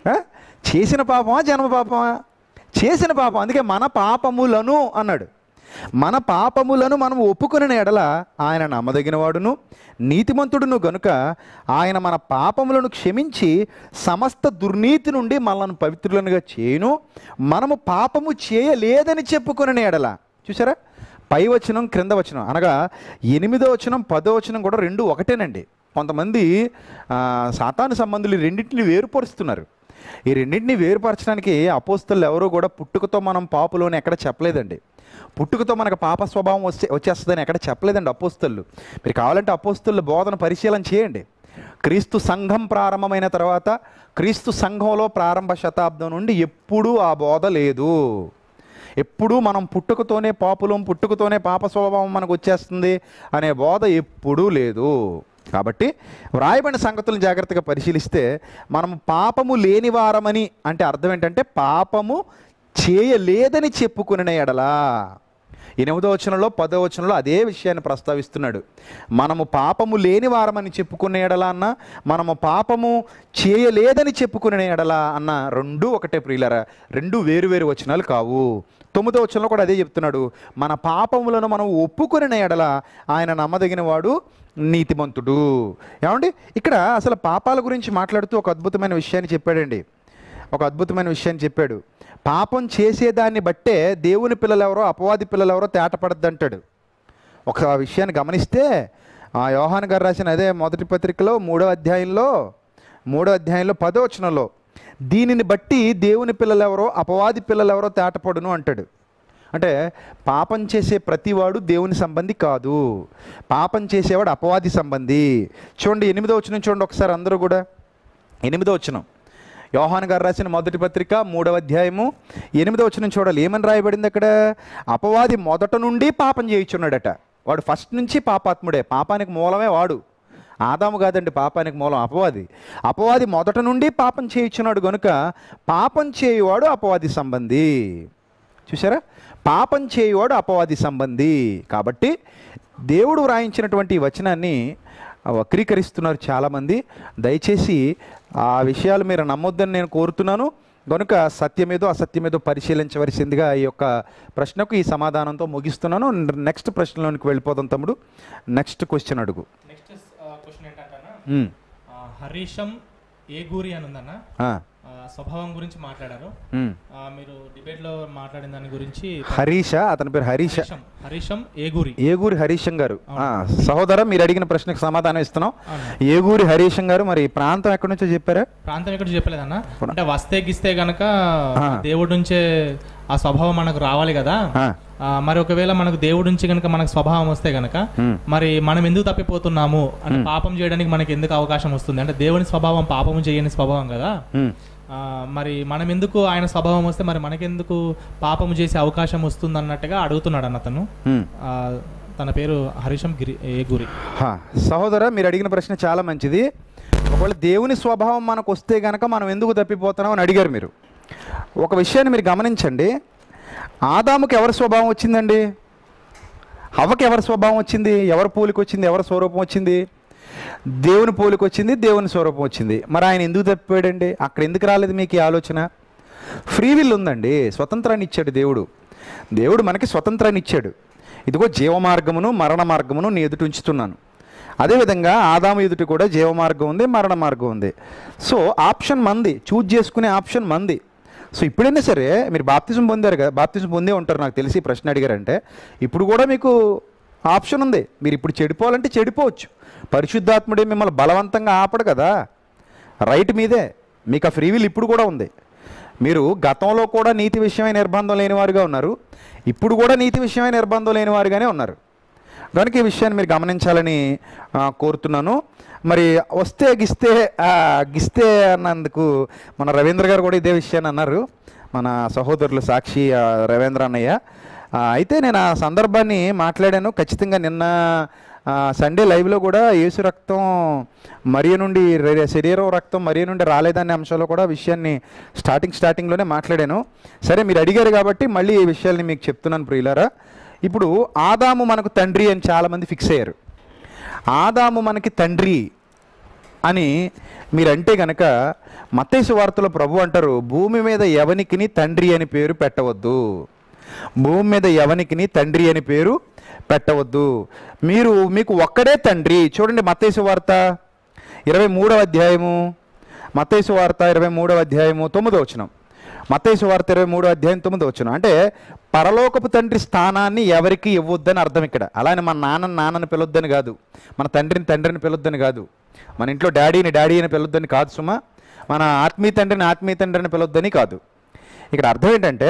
చేసిన పాపమా జన్మ పాపమా? చేసిన పాపం. అందుకే మన పాపములను అన్నాడు. మన పాపములను మనం ఒప్పుకునే ఎడల ఆయన నమ్మదగిన వాడును నీతిమంతుడును గనుక ఆయన మన పాపములను క్షమించి సమస్త దుర్నీతి నుండి మనల్ని పవిత్రులనుగా చేయును. మనము పాపము చేయలేదని చెప్పుకునే ఎడల. చూసారా? పై వచనం క్రింద వచనం అనగా ఎనిమిదో వచనం పదో వచనం కూడా రెండు ఒకటేనండి. కొంతమంది సాతాను సంబంధులు రెండింటిని వేరుపరుస్తున్నారు. ఈ రెండింటిని వేరుపరచడానికి అపోస్తలు ఎవరు కూడా పుట్టుకతో మనం పాపులోని ఎక్కడ చెప్పలేదండి. పుట్టుకతో మనకు పాప స్వభావం వచ్చే వచ్చేస్తుందని ఎక్కడ చెప్పలేదండి అపోస్తలు. మీరు కావాలంటే అపోస్తలు బోధన పరిశీలన చేయండి. క్రీస్తు సంఘం ప్రారంభమైన తర్వాత క్రీస్తు సంఘంలో ప్రారంభ శతాబ్దం నుండి ఎప్పుడూ ఆ బోధ లేదు. ఎప్పుడూ మనం పుట్టుకతోనే పాపులం, పుట్టుకతోనే పాప స్వభావం మనకు వచ్చేస్తుంది అనే బోధ ఎప్పుడూ లేదు. కాబట్టి వ్రాయబడిన సంగతులను జాగ్రత్తగా పరిశీలిస్తే మనము పాపము లేని వారమని అంటే అర్థం ఏంటంటే పాపము చేయలేదని చెప్పుకునే ఎడలా. ఎనిమిదో వచనంలో పదో వచనంలో అదే విషయాన్ని ప్రస్తావిస్తున్నాడు. మనము పాపము లేని వారమని చెప్పుకునే ఎడలా అన్న, మనము పాపము చేయలేదని చెప్పుకునే ఎడలా అన్న రెండు ఒకటే ప్రియులరా. రెండు వేరు వేరు వచనాలు కావు. తొమ్మిదో వచనంలో కూడా అదే చెప్తున్నాడు. మన పాపములను మనం ఒప్పుకునే ఎడల ఆయన నమ్మదగిన వాడు నీతిమంతుడు. ఏమండి ఇక్కడ అసలు పాపాల గురించి మాట్లాడుతూ ఒక అద్భుతమైన విషయాన్ని చెప్పాడండి. ఒక అద్భుతమైన విషయాన్ని చెప్పాడు. పాపం చేసేదాన్ని బట్టే దేవుని పిల్లలు ఎవరో అపవాది పిల్లలు ఎవరో తేటపడద్దు అంటాడు. ఒక విషయాన్ని గమనిస్తే యోహాను గారు రాసిన అదే మొదటి పత్రికలో మూడో అధ్యాయంలో మూడో అధ్యాయంలో పదో వచనంలో దీనిని బట్టి దేవుని పిల్లలు ఎవరో అపవాది పిల్లలు ఎవరో తేటపడును అంటాడు. అంటే పాపం చేసే ప్రతివాడు దేవుని సంబంధి కాదు, పాపం చేసేవాడు అపవాది సంబంధి. చూడండి ఎనిమిదో వచనం చూడండి ఒకసారి అందరూ కూడా. ఎనిమిదో వచనం యోహాను గారు రాసిన మొదటి పత్రిక మూడవ అధ్యాయము ఎనిమిదో వచనం చూడాలి. ఏమని రాయబడింది అక్కడ? అపవాది మొదట నుండి పాపం చేయించున్నాడట. వాడు ఫస్ట్ నుంచి పాపాత్ముడే. పాపానికి మూలమే వాడు. ఆదాము కాదండి పాపానికి మూలం, అపవాది. అపవాది మొదట నుండి పాపం చేయించున్నాడు గనుక పాపం చేయువాడు అపవాది సంబంధి. చూసారా? పాపం చేయువాడు అపవాది సంబంధి. కాబట్టి దేవుడు వ్రాయించినటువంటి వచనాన్ని వక్రీకరిస్తున్నారు చాలామంది. దయచేసి ఆ విషయాలు మీరు నమ్మొద్దని నేను కోరుతున్నాను. కనుక సత్యమేదో అసత్యమేదో పరిశీలించవలసిందిగా ఈ యొక్క ప్రశ్నకు ఈ సమాధానంతో ముగిస్తున్నాను. నెక్స్ట్ ప్రశ్నలోనికి వెళ్ళిపోదాం తమ్ముడు. నెక్స్ట్ క్వశ్చన్ అడుగు. నెక్స్ట్ క్వశ్చన్ ఏంటంటే హరీషం ఏగూరి అని ఉందన్న, స్వభావం గురించి మాట్లాడారు. మీరు డిబేట్ లో మాట్లాడిన దాని గురించి. హరీష, అతని పేరు హరీష, హరీషం ఏగూరి ఏగూరి హరీషం గారు. సహోదర మీరు అడిగిన ప్రశ్నకు సమాధానం ఇస్తున్నాం. ఏగూరి హరీషం గారు, మరి ప్రాంతం ఎక్కడి నుంచో చెప్పారా? ప్రాంతం ఎక్కడ చెప్పలేదన్న. అంటే వస్తే గిస్తే గనక దేవుడి నుంచే ఆ స్వభావం మనకు రావాలి కదా. మరి ఒకవేళ మనకు దేవుడి నుంచి కనుక మనకు స్వభావం వస్తే గనక మరి మనం ఎందుకు తప్పిపోతున్నాము అంటే పాపం చేయడానికి మనకి ఎందుకు అవకాశం వస్తుంది? అంటే దేవుని స్వభావం పాపము చేయని స్వభావం కదా. మరి మనం ఎందుకు ఆయన స్వభావం వస్తే మరి మనకెందుకు పాపము చేసే అవకాశం వస్తుంది అన్నట్టుగా అడుగుతున్నాడు అన్న తను. తన పేరు హరీషం గిరి ఏగూరి. సహోదర మీరు అడిగిన ప్రశ్న చాలా మంచిది. ఒకవేళ దేవుని స్వభావం మనకు వస్తే గనక మనం ఎందుకు తప్పిపోతున్నాం అని అడిగారు మీరు. ఒక విషయాన్ని మీరు గమనించండి. ఆదాముకి ఎవరి స్వభావం వచ్చిందండి? హవ్వకి ఎవరి స్వభావం వచ్చింది? ఎవరి పోలిక వచ్చింది? ఎవరి స్వరూపం వచ్చింది? దేవుని పోలిక వచ్చింది, దేవుని స్వరూపం వచ్చింది. మరి ఆయన ఎందుకు తప్పిపోయాడండి? అక్కడ ఎందుకు రాలేదు మీకు ఈ ఆలోచన? ఫ్రీ విల్ ఉందండి, స్వతంత్రాన్ని ఇచ్చాడు దేవుడు. దేవుడు మనకి స్వతంత్రాన్ని ఇచ్చాడు. ఇదిగో జీవమార్గమును మరణ మార్గమును నీ ఎదుట ఉంచుతున్నాను. అదేవిధంగా ఆదాము ఎదుట కూడా జీవమార్గం ఉంది, మరణ మార్గం ఉంది. సో ఆప్షన్ మంది, చూజ్ చేసుకునే ఆప్షన్ మంది. సో ఇప్పుడైనా సరే మీరు బాప్తిజం పొందారు కదా, బాప్తిజం పొందే ఉంటారు నాకు తెలిసి. ప్రశ్న అడిగారంటే ఇప్పుడు కూడా మీకు ఆప్షన్ ఉంది. మీరు ఇప్పుడు చెడిపోవాలంటే చెడిపోవచ్చు. పరిశుద్ధాత్ముడే మిమ్మల్ని బలవంతంగా ఆపడు కదా, రైట్ మీదే. మీకు ఆ ఫ్రీ విల్ ఇప్పుడు కూడా ఉంది. మీరు గతంలో కూడా నీతి విషయమై నిర్బంధం లేనివారుగా ఉన్నారు, ఇప్పుడు కూడా నీతి విషయమై నిర్బంధం లేనివారుగానే ఉన్నారు. కనుక ఈ విషయాన్ని మీరు గమనించాలని కోరుతున్నాను. మరి వస్తే గిస్తే గిస్తే అన్నందుకు మన రవీంద్ర గారు కూడా ఇదే విషయాన్ని అన్నారు, మన సహోదరులు సాక్షి రవీంద్ర అన్నయ్య. అయితే నేను ఆ సందర్భాన్ని మాట్లాడాను. ఖచ్చితంగా నిన్న సండే లైవ్లో కూడా యేసు రక్తం మరియ నుండి, శరీరం రక్తం మరియ నుండి రాలేదనే అంశంలో కూడా విషయాన్ని స్టార్టింగ్ స్టార్టింగ్లోనే మాట్లాడాను. సరే మీరు అడిగారు కాబట్టి మళ్ళీ ఈ విషయాల్ని మీకు చెప్తున్నాను ప్రియులారా. ఇప్పుడు ఆదాము మనకు తండ్రి అని చాలామంది ఫిక్స్ అయ్యారు. ఆదాము మనకి తండ్రి అని మీరంటే గనక మత్తయి సువార్తలో ప్రభు అంటారు, భూమి మీద ఎవనికిని తండ్రి అని పేరు పెట్టవద్దు. భూమి మీద ఎవనికిని తండ్రి అని పేరు పెట్టవద్దు. మీరు మీకు ఒక్కడే తండ్రి. చూడండి మత్తయి సువార్త ఇరవై మూడవ అధ్యాయము, మత్తయి సువార్త ఇరవై మూడవ అధ్యాయము తొమ్మిదో వచనం. మత్తయి సువార్త ఇరవై మూడో అధ్యాయం తొమ్మిదో వచనం. అంటే పరలోకపు తండ్రి స్థానాన్ని ఎవరికి ఇవ్వద్దని అర్థం ఇక్కడ. అలానే మన నాన్నని నాన్నని పిలొద్దని కాదు, మన తండ్రిని తండ్రిని పిలొద్దని కాదు, మన ఇంట్లో డాడీని డాడీ అని పిలొద్దని కాదు సుమా, మన ఆత్మీయ తండ్రిని ఆత్మీయ తండ్రిని పిలొద్దని కాదు. ఇక్కడ అర్థం ఏంటంటే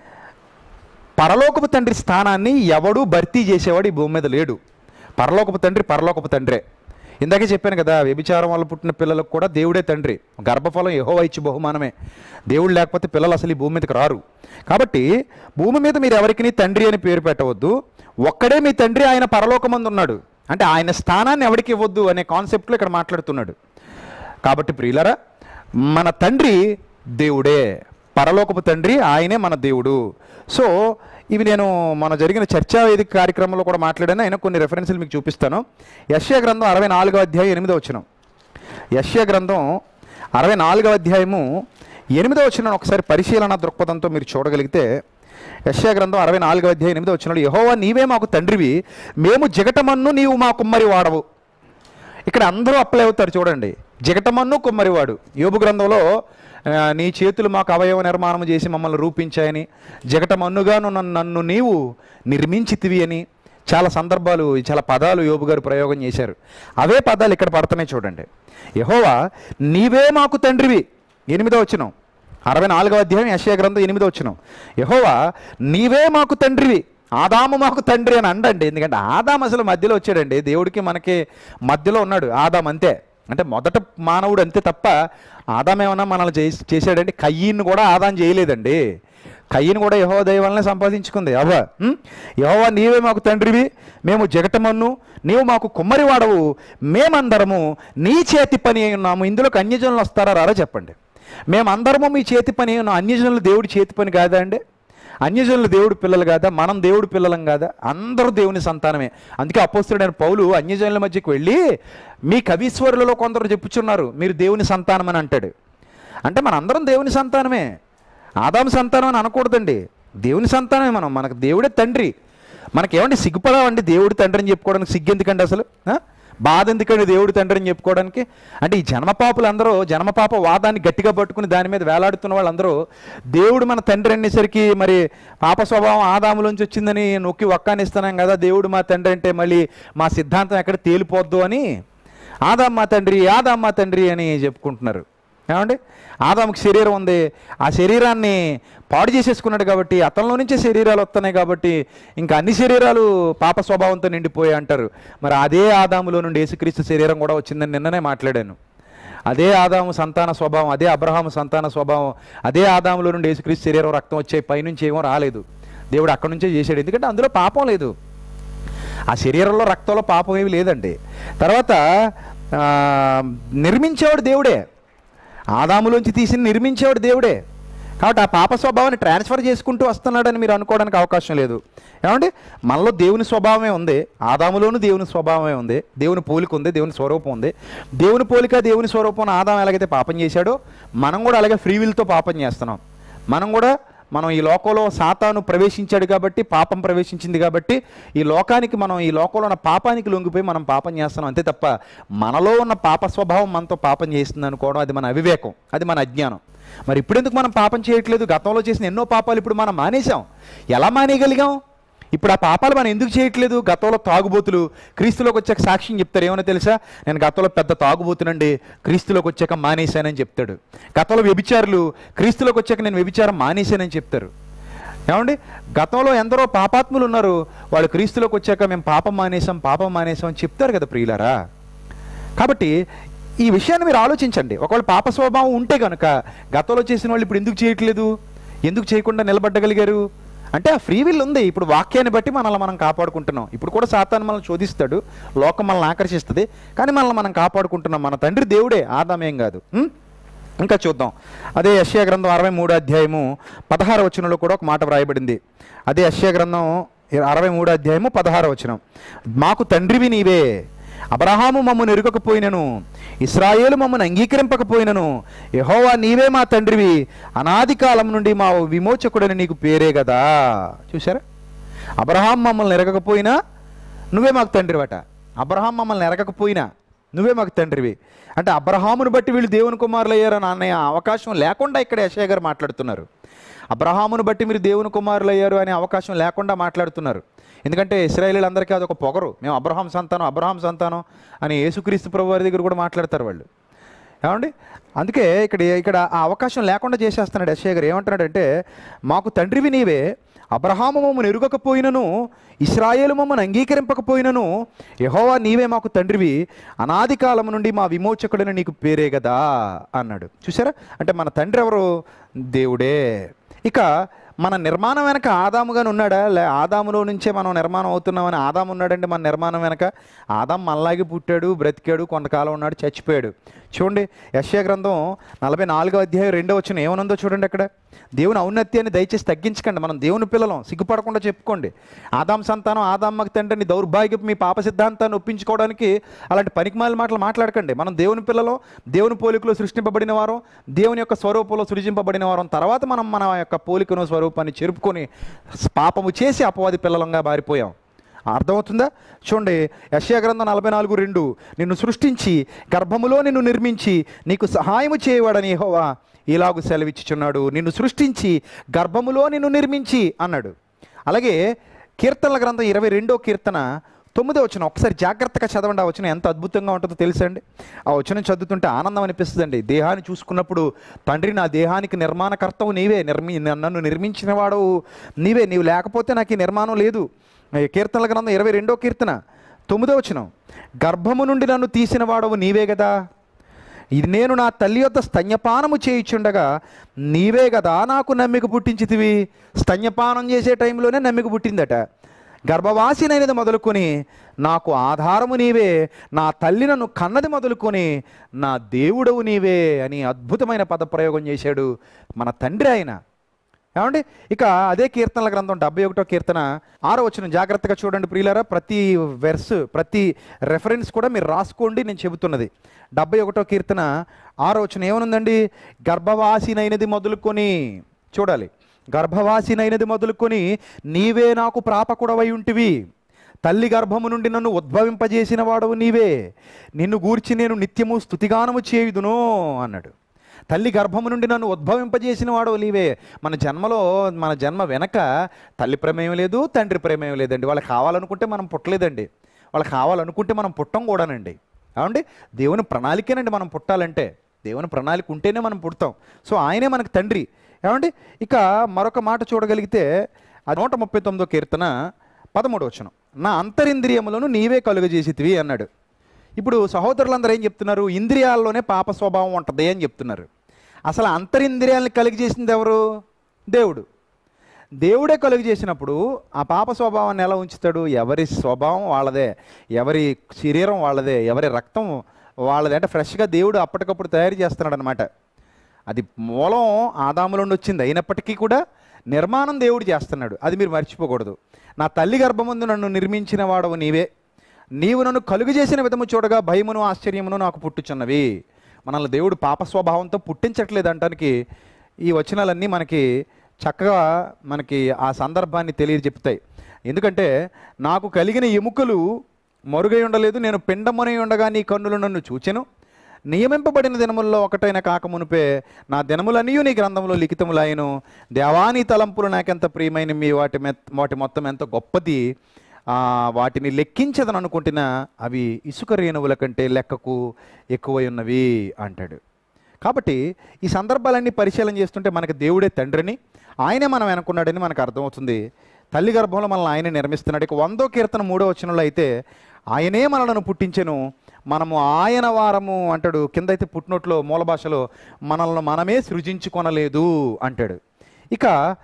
పరలోకపు తండ్రి స్థానాన్ని ఎవడూ భర్తీ చేసేవాడు ఈ భూమి మీద లేడు. పరలోకపు తండ్రి పరలోకపు తండ్రే. ఇందాకే చెప్పాను కదా, వ్యభిచారం వల్ల పుట్టిన పిల్లలకు కూడా దేవుడే తండ్రి. గర్భఫలం యెహోవా ఇచ్చి బహుమానమే. దేవుడు లేకపోతే పిల్లలు అసలు ఈ భూమి మీదకి రారు. కాబట్టి భూమి మీద మీరు ఎవరికి తండ్రి అని పేరు పెట్టవద్దు. ఒక్కడే మీ తండ్రి, ఆయన పరలోకమందు ఉన్నాడు. అంటే ఆయన స్థానాన్ని ఎవరికి ఇవ్వద్దు అనే కాన్సెప్ట్లో ఇక్కడ మాట్లాడుతున్నాడు. కాబట్టి ప్రియులరా, మన తండ్రి దేవుడే, పరలోకపు తండ్రి ఆయనే మన దేవుడు. సో ఇవి నేను మన జరిగిన చర్చా వేదిక కార్యక్రమంలో కూడా మాట్లాడాను. అయినా కొన్ని రెఫరెన్స్లు మీకు చూపిస్తాను. యెషయా గ్రంథం అరవై నాలుగవ అధ్యాయం ఎనిమిదో వచనం. యెషయా గ్రంథం అరవై నాలుగవ అధ్యాయము ఎనిమిదో వచనం ఒకసారి పరిశీలన దృక్పథంతో మీరు చూడగలిగితే, యెషయా గ్రంథం అరవై నాలుగవ అధ్యాయం ఎనిమిదో వచనంలో, యెహోవా నీవే మాకు తండ్రివి, మేము జిగటమన్ను, నీవు మా కుమ్మరి వాడవు. ఇక్కడ అందరూ అప్లై అవుతారు చూడండి. జిగటమన్ను కుమ్మరివాడు. యోబు గ్రంథంలో నీ చేతులు మాకు అవయవ నిర్మాణం చేసి మమ్మల్ని రూపించాయని, జగటమన్నుగాను నన్ను నన్ను నీవు నిర్మించితివి అని చాలా సందర్భాలు, చాలా పదాలు యోబు గారు ప్రయోగం చేశారు. అవే పదాలు ఇక్కడ పడుతున్నాయి చూడండి. యెహోవా నీవే మాకు తండ్రివి, ఎనిమిదో వచనం, అరవై నాలుగవ అధ్యాయం యెషయా గ్రంథం ఎనిమిదో వచనం. యెహోవా నీవే మాకు తండ్రివి, ఆదాము మాకు తండ్రి అని అండండి. ఎందుకంటే ఆదాము అసలు మధ్యలో వచ్చాడండి, దేవుడికి మనకి మధ్యలో ఉన్నాడు ఆదాము, అంతే. అంటే మొదట మానవుడు అంతే తప్ప ఆదాం ఏమన్నా మనల్ని చేసి చేశాడండి. కయ్యను కూడా ఆదాం చేయలేదండి. కయ్యను కూడా యెహోవా దయ వలనే సంపాదించుకుంది. అవ్వ యెహోవా నీవే మాకు తండ్రివి, మేము జగటమన్ను, నీవు మాకు కుమ్మరి వాడవు, మేమందరము నీ చేతి పని అయి ఉన్నాము. ఇందులోకి అన్యజనులు వస్తారా రారా చెప్పండి. మేమందరము మీ చేతి పని అయి ఉన్నాం. అన్యజనులు దేవుడి చేతి పని కాదా అండి? అన్యజనులు దేవుడి పిల్లలు కాదా? మనం దేవుడి పిల్లలం కాదా? అందరూ దేవుని సంతానమే. అందుకే అపోస్తలుడైన పౌలు అన్యజనుల మధ్యకు వెళ్ళి మీ కవీశ్వరులలో కొందరు చెప్పుచున్నారు మీరు దేవుని సంతానం అని అంటాడు. అంటే మన అందరం దేవుని సంతానమే. ఆదాము సంతానం అని అనకూడదండి, దేవుని సంతానమే మనం. మనకు దేవుడే తండ్రి. మనకేమండి సిగ్గుపడవండి దేవుడి తండ్రి అని చెప్పుకోవడానికి? సిగ్గు ఎందుకండి అసలు? బాధ ఎందుకండి దేవుడి తండ్రి అని చెప్పుకోవడానికి? అంటే ఈ జన్మపాపులు అందరూ జన్మపాప వాదాన్ని గట్టిగా పట్టుకుని దాని మీద వేలాడుతున్న వాళ్ళందరూ దేవుడు మన తండ్రి అనేసరికి మరి పాప స్వభావం ఆదాములోంచి వచ్చిందని నొక్కి ఒక్కానిస్తున్నాం కదా, దేవుడు మా తండ్రి అంటే మళ్ళీ మా సిద్ధాంతం ఎక్కడ తేలిపోద్దు అని ఆదాం మా తండ్రి ఆదాం మా తండ్రి అని చెప్పుకుంటున్నారు. ఏమండి, ఆదాముకి శరీరం ఉంది, ఆ శరీరాన్ని పాడు చేసేసుకున్నాడు కాబట్టి, అతనిలో నుంచే శరీరాలు వస్తున్నాయి కాబట్టి ఇంకా అన్ని శరీరాలు పాప స్వభావంతో నిండిపోయాయి అంటారు. మరి అదే ఆదాములో నుండి యేసుక్రీస్తు శరీరం కూడా వచ్చిందని నిన్ననే మాట్లాడాను. అదే ఆదాము సంతాన స్వభావం, అదే అబ్రహాము సంతాన స్వభావం, అదే ఆదాములో నుండి యేసుక్రీస్తు శరీరం రక్తం వచ్చే పైనుంచి ఏమో రాలేదు, దేవుడు అక్కడి నుంచే చేశాడు. ఎందుకంటే అందులో పాపం లేదు, ఆ శరీరంలో రక్తంలో పాపం ఏమి లేదండి. తర్వాత నిర్మించేవాడు దేవుడే, ఆదాములోంచి తీసి నిర్మించేవాడు దేవుడే. కాబట్టి ఆ పాప స్వభావాన్ని ట్రాన్స్ఫర్ చేసుకుంటూ వస్తున్నాడని మీరు అనుకోవడానికి అవకాశం లేదు. ఏమండి, మనలో దేవుని స్వభావమే ఉంది, ఆదాములోనూ దేవుని స్వభావమే ఉంది, దేవుని పోలిక ఉంది, దేవుని స్వరూపం ఉంది. దేవుని పోలిక దేవుని స్వరూపం ఆదాం ఎలాగైతే పాపం చేశాడో మనం కూడా అలాగే ఫ్రీ విల్తో పాపం చేస్తున్నాం. మనం కూడా మనం ఈ లోకంలో సాతాను ప్రవేశించాడు కాబట్టి, పాపం ప్రవేశించింది కాబట్టి ఈ లోకానికి మనం ఈ లోకంలో ఉన్న పాపానికి లొంగిపోయి మనం పాపం చేస్తున్నాం. అంతే తప్ప మనలో ఉన్న పాప స్వభావం మనతో పాపం చేస్తుంది అనుకోవడం అది మన అవివేకం, అది మన అజ్ఞానం. మరి ఇప్పుడెందుకు మనం పాపం చేయట్లేదు? గతంలో చేసిన ఎన్నో పాపాలు ఇప్పుడు మనం మానేసాం. ఎలా మానేయగలిగాం? ఇప్పుడు ఆ పాపాలు మనం ఎందుకు చేయట్లేదు? గతంలో తాగుబోతులు క్రీస్తులోకి వచ్చాక సాక్ష్యం చెప్తారు. ఏమైనా తెలుసా? నేను గతంలో పెద్ద తాగుబోతునండి, క్రీస్తులోకి వచ్చాక మానేశానని చెప్తాడు. గతంలో వ్యభిచారులు క్రీస్తులోకి వచ్చాక నేను వ్యభిచారం మానేశానని చెప్తారు. ఏమండి, గతంలో ఎందరో పాపాత్ములు ఉన్నారు, వాళ్ళు క్రీస్తులోకి వచ్చాక మేము పాపం మానేసాం పాపం మానేసాం అని చెప్తారు కదా ప్రియులారా. కాబట్టి ఈ విషయాన్ని మీరు ఆలోచించండి. ఒకవేళ పాప స్వభావం ఉంటే కనుక గతంలో చేసిన వాళ్ళు ఇప్పుడు ఎందుకు చేయట్లేదు? ఎందుకు చేయకుండా నిలబడగలిగారు? అంటే ఆ ఫ్రీ విల్ ఉంది. ఇప్పుడు వాక్యాన్ని బట్టి మనల్ని మనం కాపాడుకుంటున్నాం. ఇప్పుడు కూడా సాతాను మనల్ని శోధిస్తాడు, లోకం మనల్ని ఆకర్షిస్తుంది, కానీ మనల్ని మనం కాపాడుకుంటున్నాం. మన తండ్రి దేవుడే, ఆదామేం కాదు. ఇంకా చూద్దాం. అదే యెషయా గ్రంథం అరవై మూడో అధ్యాయము పదహార వచనంలో కూడా ఒక మాట వ్రాయబడింది. అదే యెషయా గ్రంథం అరవై మూడో అధ్యాయము పదహార వచనం, మాకు తండ్రివి నీవే, అబ్రహాము మమ్మను ఎరుగకపోయినను, ఇశ్రాయేలు మమ్మను అంగీకరింపకపోయినను, యెహోవా నీవే మా తండ్రివి, అనాది కాలం నుండి మా విమోచకుడని నీకు పేరే కదా. చూసారా, అబ్రహాం మమ్మల్ని ఎరగకపోయినా నువ్వే మాకు తండ్రివట. అబ్రహాం మమ్మల్ని ఎరగకపోయినా నువ్వే మాకు తండ్రివి అంటే అబ్రహామును బట్టి వీళ్ళు దేవుని కుమారులు అయ్యారని అనే అవకాశం లేకుండా ఇక్కడ యెషయా గారు మాట్లాడుతున్నారు. అబ్రహామును బట్టి మీరు దేవుని కుమారులు అయ్యారు అనే అవకాశం లేకుండా మాట్లాడుతున్నారు. ఎందుకంటే ఇశ్రాయేలీలందరికీ అదొక పొగరు, మేము అబ్రహాం సంతానం అబ్రహాం సంతానం అని యేసుక్రీస్తు ప్రభు వారి దగ్గర కూడా మాట్లాడతారు వాళ్ళు. ఏమండి, అందుకే ఇక్కడ ఇక్కడ ఆ అవకాశం లేకుండా చేసేస్తున్నాడు యెషయా గారు. ఏమంటున్నాడంటే, మాకు తండ్రివి నీవే, అబ్రహాము మమ్మను ఎరుగకపోయినను, ఇశ్రాయేలు మమ్మను అంగీకరింపకపోయినను, యెహోవా నీవే మాకు తండ్రివి, అనాది కాలం నుండి మా విమోచకుడని నీకు పేరే కదా అన్నాడు. చూసారా, అంటే మన తండ్రి ఎవరు? దేవుడే. ఇక మన నిర్మాణం వెనక ఆదాముగానే ఉన్నాడా? లే ఆదాములో నుంచే మనం నిర్మాణం అవుతున్నామని ఆదాము ఉన్నాడండి మన నిర్మాణం వెనక? ఆదాము మనలాగే పుట్టాడు, బ్రతికాడు, కొంతకాలం ఉన్నాడు, చచ్చిపోయాడు. చూడండి, యెషయా గ్రంథం నలభై నాలుగో అధ్యాయం రెండో వచనం ఏమనుందో చూడండి. అక్కడ దేవుని ఔన్నత్యాన్ని దయచేసి తగ్గించకండి. మనం దేవుని పిల్లలం, సిగ్గుపడకుండా చెప్పుకోండి. ఆదాం సంతానం ఆదామ్మకి తండ్రిని దౌర్భాగ్యపు మీ పాప సిద్ధాంతాన్ని ఒప్పించుకోవడానికి అలాంటి పనికిమాల మాటలు మాట్లాడకండి. మనం దేవుని పిల్లలం, దేవుని పోలికలో సృష్టింపబడిన వారం, దేవుని యొక్క స్వరూపంలో సృజింపబడిన వారం. తర్వాత మనం మన యొక్క పోలికను స్వరూపాన్ని చెరుపుకొని పాపము చేసి అపవాది పిల్లలంగా మారిపోయాం. అర్థమవుతుందా? చూడండి, యెషయా గ్రంథం నలభై నాలుగు రెండు, నిన్ను సృష్టించి గర్భములో నిన్ను నిర్మించి నీకు సహాయము చేయవాడని యెహోవా ఇలాగు సెలవిచ్చుచున్నాడు. నిన్ను సృష్టించి గర్భములో నిన్ను నిర్మించి అన్నాడు. అలాగే కీర్తనల గ్రంథం ఇరవై రెండో కీర్తన తొమ్మిదో వచనం ఒకసారి జాగ్రత్తగా చదవండి. ఆ వచనం ఎంత అద్భుతంగా ఉంటుందో తెలుసండి. ఆ వచనం చదువుతుంటే ఆనందం అనిపిస్తుందండి. దేహాన్ని చూసుకున్నప్పుడు, తండ్రి నా దేహానికి నిర్మాణకర్తవు నీవే, నిర్మి నన్ను నిర్మించిన వాడవు నీవే, నీవు లేకపోతే నాకు ఈ నిర్మాణం లేదు. కీర్తనల గ్రంథం ఇరవై రెండో కీర్తన తొమ్మిదో వచనం, గర్భము నుండి నన్ను తీసిన వాడవు నీవే కదా, ఇది నేను నా తల్లి యొద్ద స్తన్యపానము చేయుచుండగా నీవే కదా నాకు నమ్మిక పుట్టించితివి. స్తన్యపానం చేసే టైంలోనే నమ్మిక పుట్టిందట. గర్భవాసినైనది మొదలుకొని నాకు ఆధారము నీవే, నా తల్లి నన్ను కన్నది మొదలుకొని నా దేవుడవు నీవే అని అద్భుతమైన పదప్రయోగం చేశాడు మన తండ్రి ఆయన. ఏమండి, ఇక అదే కీర్తనల గ్రంథం డెబ్బై ఒకటో కీర్తన ఆరో వచనం జాగ్రత్తగా చూడండి ప్రియులారా. ప్రతి వెర్స్, ప్రతి రెఫరెన్స్ కూడా మీరు రాసుకోండి, నేను చెబుతున్నది. డెబ్బై ఒకటో కీర్తన ఆరో వచనం ఏమనుందండి? గర్భవాసినైనది మొదలుకొని, చూడాలి, గర్భవాసినైనది మొదలుకొని నీవే నాకు ప్రాపకుడవై ఉంటివి, తల్లి గర్భము నుండి నన్ను ఉద్భవింపజేసిన వాడవు నీవే, నిన్ను గూర్చి నేను నిత్యము స్తుతిగానము చేయుదును అన్నాడు. తల్లి గర్భము నుండి నన్ను ఉద్భవింపజేసిన వాడు నీవే. మన జన్మలో, మన జన్మ వెనక తల్లి ప్రమేయం లేదు, తండ్రి ప్రమేయం లేదండి. వాళ్ళకి కావాలనుకుంటే మనం పుట్టలేదండి, వాళ్ళకి కావాలనుకుంటే మనం పుట్టం కూడానండి. ఏమండి, దేవుని ప్రణాళికేనండి మనం పుట్టాలంటే. దేవుని ప్రణాళిక ఉంటేనే మనం పుడతాం. సో ఆయనే మనకు తండ్రి. ఏమండి, ఇక మరొక మాట చూడగలిగితే నూట ముప్పై తొమ్మిదో కీర్తన పదమూడు వచనం, నా అంతరింద్రియములను నీవే కలుగజేసితివి అన్నాడు. ఇప్పుడు సహోదరులందరూ ఏం చెప్తున్నారు? ఇంద్రియాల్లోనే పాప స్వభావం ఉంటుంది అని చెప్తున్నారు. అసలు అంతరింద్రియాలను కలిగి చేసింది ఎవరు? దేవుడు. దేవుడే కలుగు చేసినప్పుడు ఆ పాప స్వభావాన్ని ఎలా ఉంచుతాడు? ఎవరి స్వభావం వాళ్ళదే, ఎవరి శరీరం వాళ్ళదే, ఎవరి రక్తం వాళ్ళదే. అంటే ఫ్రెష్గా దేవుడు అప్పటికప్పుడు తయారు చేస్తున్నాడు అనమాట. అది మూలం ఆదాములో నుండి వచ్చింది అయినప్పటికీ కూడా నిర్మాణం దేవుడు చేస్తున్నాడు. అది మీరు మర్చిపోకూడదు. నా తల్లి గర్భమందు నన్ను నిర్మించిన వాడవు నీవే, నీవు నన్ను కలుగు చేసిన విధము చూడగా భయమును ఆశ్చర్యమును నాకు పుట్టుచున్నవి. మనల్ని దేవుడు పాప స్వభావంతో పుట్టించట్లేదు అంటానికి ఈ వచనాలన్నీ మనకి చక్కగా మనకి ఆ సందర్భాన్ని తెలియజెప్తాయి. ఎందుకంటే నాకు కలిగిన ఎముకలు మరుగై ఉండలేదు, నేను పిండమునై ఉండగా నీ కన్నులు నన్ను చూచెను, నియమింపబడిన దినముల్లో ఒకటైన కాకమునుపే నా దినములన్నీ నీ గ్రంథంలో లిఖితములాయను, దేవాని తలంపులు నాకెంత ప్రియమైన మీ వాటి మె వాటి మొత్తం ఎంత గొప్పది, వాటిని లెక్కించదని అనుకుంటున్నా అవి ఇసుక రేణువుల కంటే లెక్కకు ఎక్కువై ఉన్నవి అంటాడు. కాబట్టి ఈ సందర్భాలన్నీ పరిశీలన చేస్తుంటే మనకు దేవుడే తండ్రిని, ఆయనే మనం అనుకున్నాడని మనకు అర్థమవుతుంది. తల్లి గర్భంలో మనల్ని ఆయన నిర్మిస్తున్నాడు. ఇక వందో కీర్తన మూడో వచనంలో అయితే ఆయనే మనలను పుట్టించెను, మనము ఆయన వారము అంటాడు. కింద అయితే పుట్టినట్లో మూల భాషలో మనల్ని మనమే సృజించుకొనలేదు అంటాడు. ఇక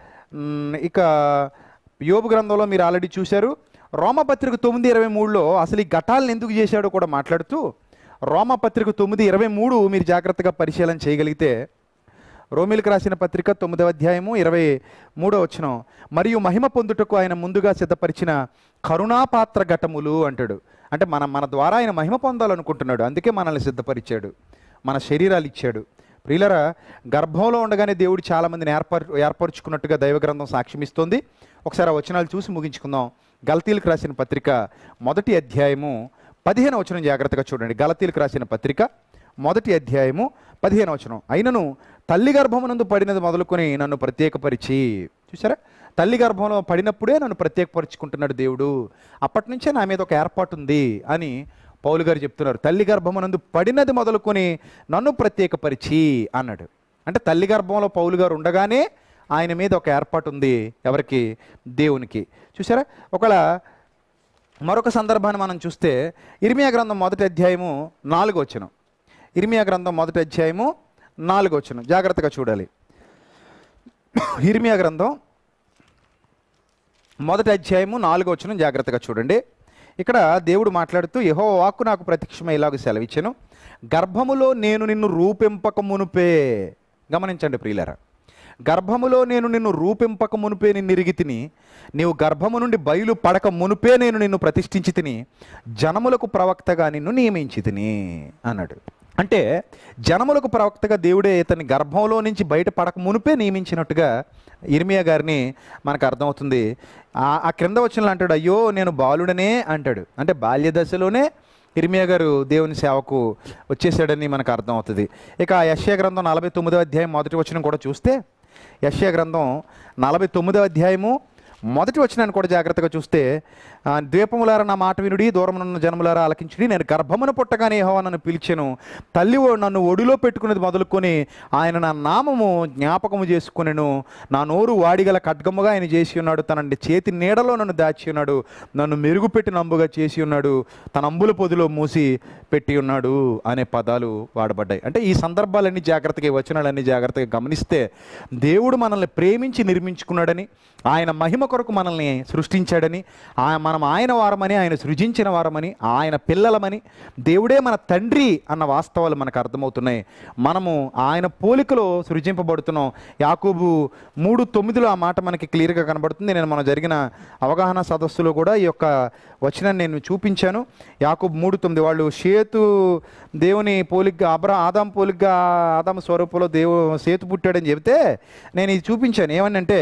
ఇక యోబు గ్రంథంలో మీరు ఆల్రెడీ చూశారు. రోమపత్రిక తొమ్మిది ఇరవై మూడులో అసలు ఈ ఘటాలను ఎందుకు చేశాడో కూడా మాట్లాడుతూ, రోమపత్రిక తొమ్మిది ఇరవై మూడు మీరు జాగ్రత్తగా పరిశీలన చేయగలిగితే, రోమిలకు రాసిన పత్రిక తొమ్మిదవ అధ్యాయము ఇరవై మూడో వచనం, మరియు మహిమ పొందుటకు ఆయన ముందుగా సిద్ధపరిచిన కరుణాపాత్ర ఘటములు అంటాడు. అంటే మన మన ద్వారా ఆయన మహిమ పొందాలనుకుంటున్నాడు, అందుకే మనల్ని సిద్ధపరిచాడు, మన శరీరాలు ఇచ్చాడు. ప్రియులరా, గర్భంలో ఉండగానే దేవుడు చాలామందిని ఏర్పరు ఏర్పరచుకున్నట్టుగా దైవగ్రంథం సాక్ష్యమిస్తోంది. ఒకసారి ఆ వచనాలు చూసి ముగించుకుందాం. గలతీలకు రాసిన పత్రిక మొదటి అధ్యాయము పదిహేను వచనం జాగ్రత్తగా చూడండి. గలతీలకు రాసిన పత్రిక మొదటి అధ్యాయము పదిహేను వచనం, అయినను తల్లి గర్భమునందు పడినది మొదలుకొని నన్ను ప్రత్యేకపరిచి, చూసారా, తల్లి గర్భంలో పడినప్పుడే నన్ను ప్రత్యేకపరుచుకుంటున్నాడు దేవుడు, అప్పటి నుంచే నా మీద ఒక ఏర్పాటు ఉంది అని పౌలు గారు చెప్తున్నారు. తల్లి గర్భమునందు పడినది మొదలుకొని నన్ను ప్రత్యేకపరిచి అన్నాడు. అంటే తల్లి గర్భంలో పౌలు గారు ఉండగానే ఆయన మీద ఒక ఏర్పాటు ఉంది. ఎవరికి? దేవునికి. చూసారా, ఒకవేళ మరొక సందర్భాన్ని మనం చూస్తే ఇర్మియా గ్రంథం మొదటి అధ్యాయము నాలుగు వచనం, ఇర్మియా గ్రంథం మొదటి అధ్యాయము నాలుగు వచనం జాగ్రత్తగా చూడాలి. ఇర్మియా గ్రంథం మొదటి అధ్యాయము నాలుగు వచనం జాగ్రత్తగా చూడండి. ఇక్కడ దేవుడు మాట్లాడుతూ, యెహోవా వాక్కు నాకు ప్రత్యక్షమై ఇలాగ సెలవిచ్చెను, గర్భములో నేను నిన్ను రూపింపక మునుపే, గమనించండి ప్రియులారా, గర్భములో నేను నిన్ను రూపింపక మునుపే నిన్ను ఇరిగి తిని, నీవు గర్భము నుండి బయలు పడక మునుపే నేను నిన్ను ప్రతిష్ఠించి తిని, జనములకు ప్రవక్తగా నిన్ను నియమించి తిని అన్నాడు. అంటే జనములకు ప్రవక్తగా దేవుడే ఇతని గర్భంలో నుంచి బయట పడక మునుపే నియమించినట్టుగా ఇర్మియా గారిని మనకు అర్థమవుతుంది. ఆ క్రింద వచనంలో అంటాడు, అయ్యో నేను బాలుడనే అంటాడు. అంటే బాల్య దశలోనే ఇర్మియా గారు దేవుని సేవకు వచ్చేసాడని మనకు అర్థమవుతుంది. ఇక యెషయా గ్రంథం నలభై తొమ్మిదవ అధ్యాయం మొదటి వచనం కూడా చూస్తే, యెషయా గ్రంథం నలభై తొమ్మిదవ అధ్యాయము మొదటి వచనాన్ని కూడా జాగ్రత్తగా చూస్తే, ద్వీపములారా నా మాట వినుడి, దూరమునున్న జనములారా ఆలకించుడి, నేను గర్భమును పుట్టగానే యెహోవా నన్ను పిలిచెను, తల్లి నన్ను ఒడిలో పెట్టుకునేది మొదలుకొని ఆయన నా నామము జ్ఞాపకము చేసుకునేను, నా నోరు వాడిగల ఖడ్గముగా ఆయన చేసి ఉన్నాడు, తన చేతి నీడలో నన్ను దాచి ఉన్నాడు, నన్ను మెరుగుపెట్టి నంబుగా చేసి ఉన్నాడు, తన అంబుల పొదిలో మూసి పెట్టి ఉన్నాడు అనే పదాలు వాడబడ్డాయి. అంటే ఈ సందర్భాలన్నీ జాగ్రత్తగా, ఈ వచనాలన్నీ జాగ్రత్తగా గమనిస్తే దేవుడు మనల్ని ప్రేమించి నిర్మించుకున్నాడని, ఆయన మహిమ కొరకు మనల్ని సృష్టించాడని, మనం ఆయన వారమని, ఆయన సృజించిన వారమని, ఆయన పిల్లలమని, దేవుడే మన తండ్రి అన్న వాస్తవాలు మనకు అర్థమవుతున్నాయి. మనము ఆయన పోలికలో సృజింపబడుతున్నాం. యాకోబు మూడు తొమ్మిదిలో ఆ మాట మనకి క్లియర్గా కనబడుతుంది. నేను మనం జరిగిన అవగాహన సదస్సులో కూడా ఈ యొక్క వచనాన్ని నేను చూపించాను. యాకోబు మూడు తొమ్మిది, వాళ్ళు సేతు దేవుని పోలికగా, అబ్రా ఆదాం పోలికగా ఆదాము స్వరూపంలో దేవు సేతు పుట్టాడని చెబితే నేను ఇది చూపించాను. ఏమనంటే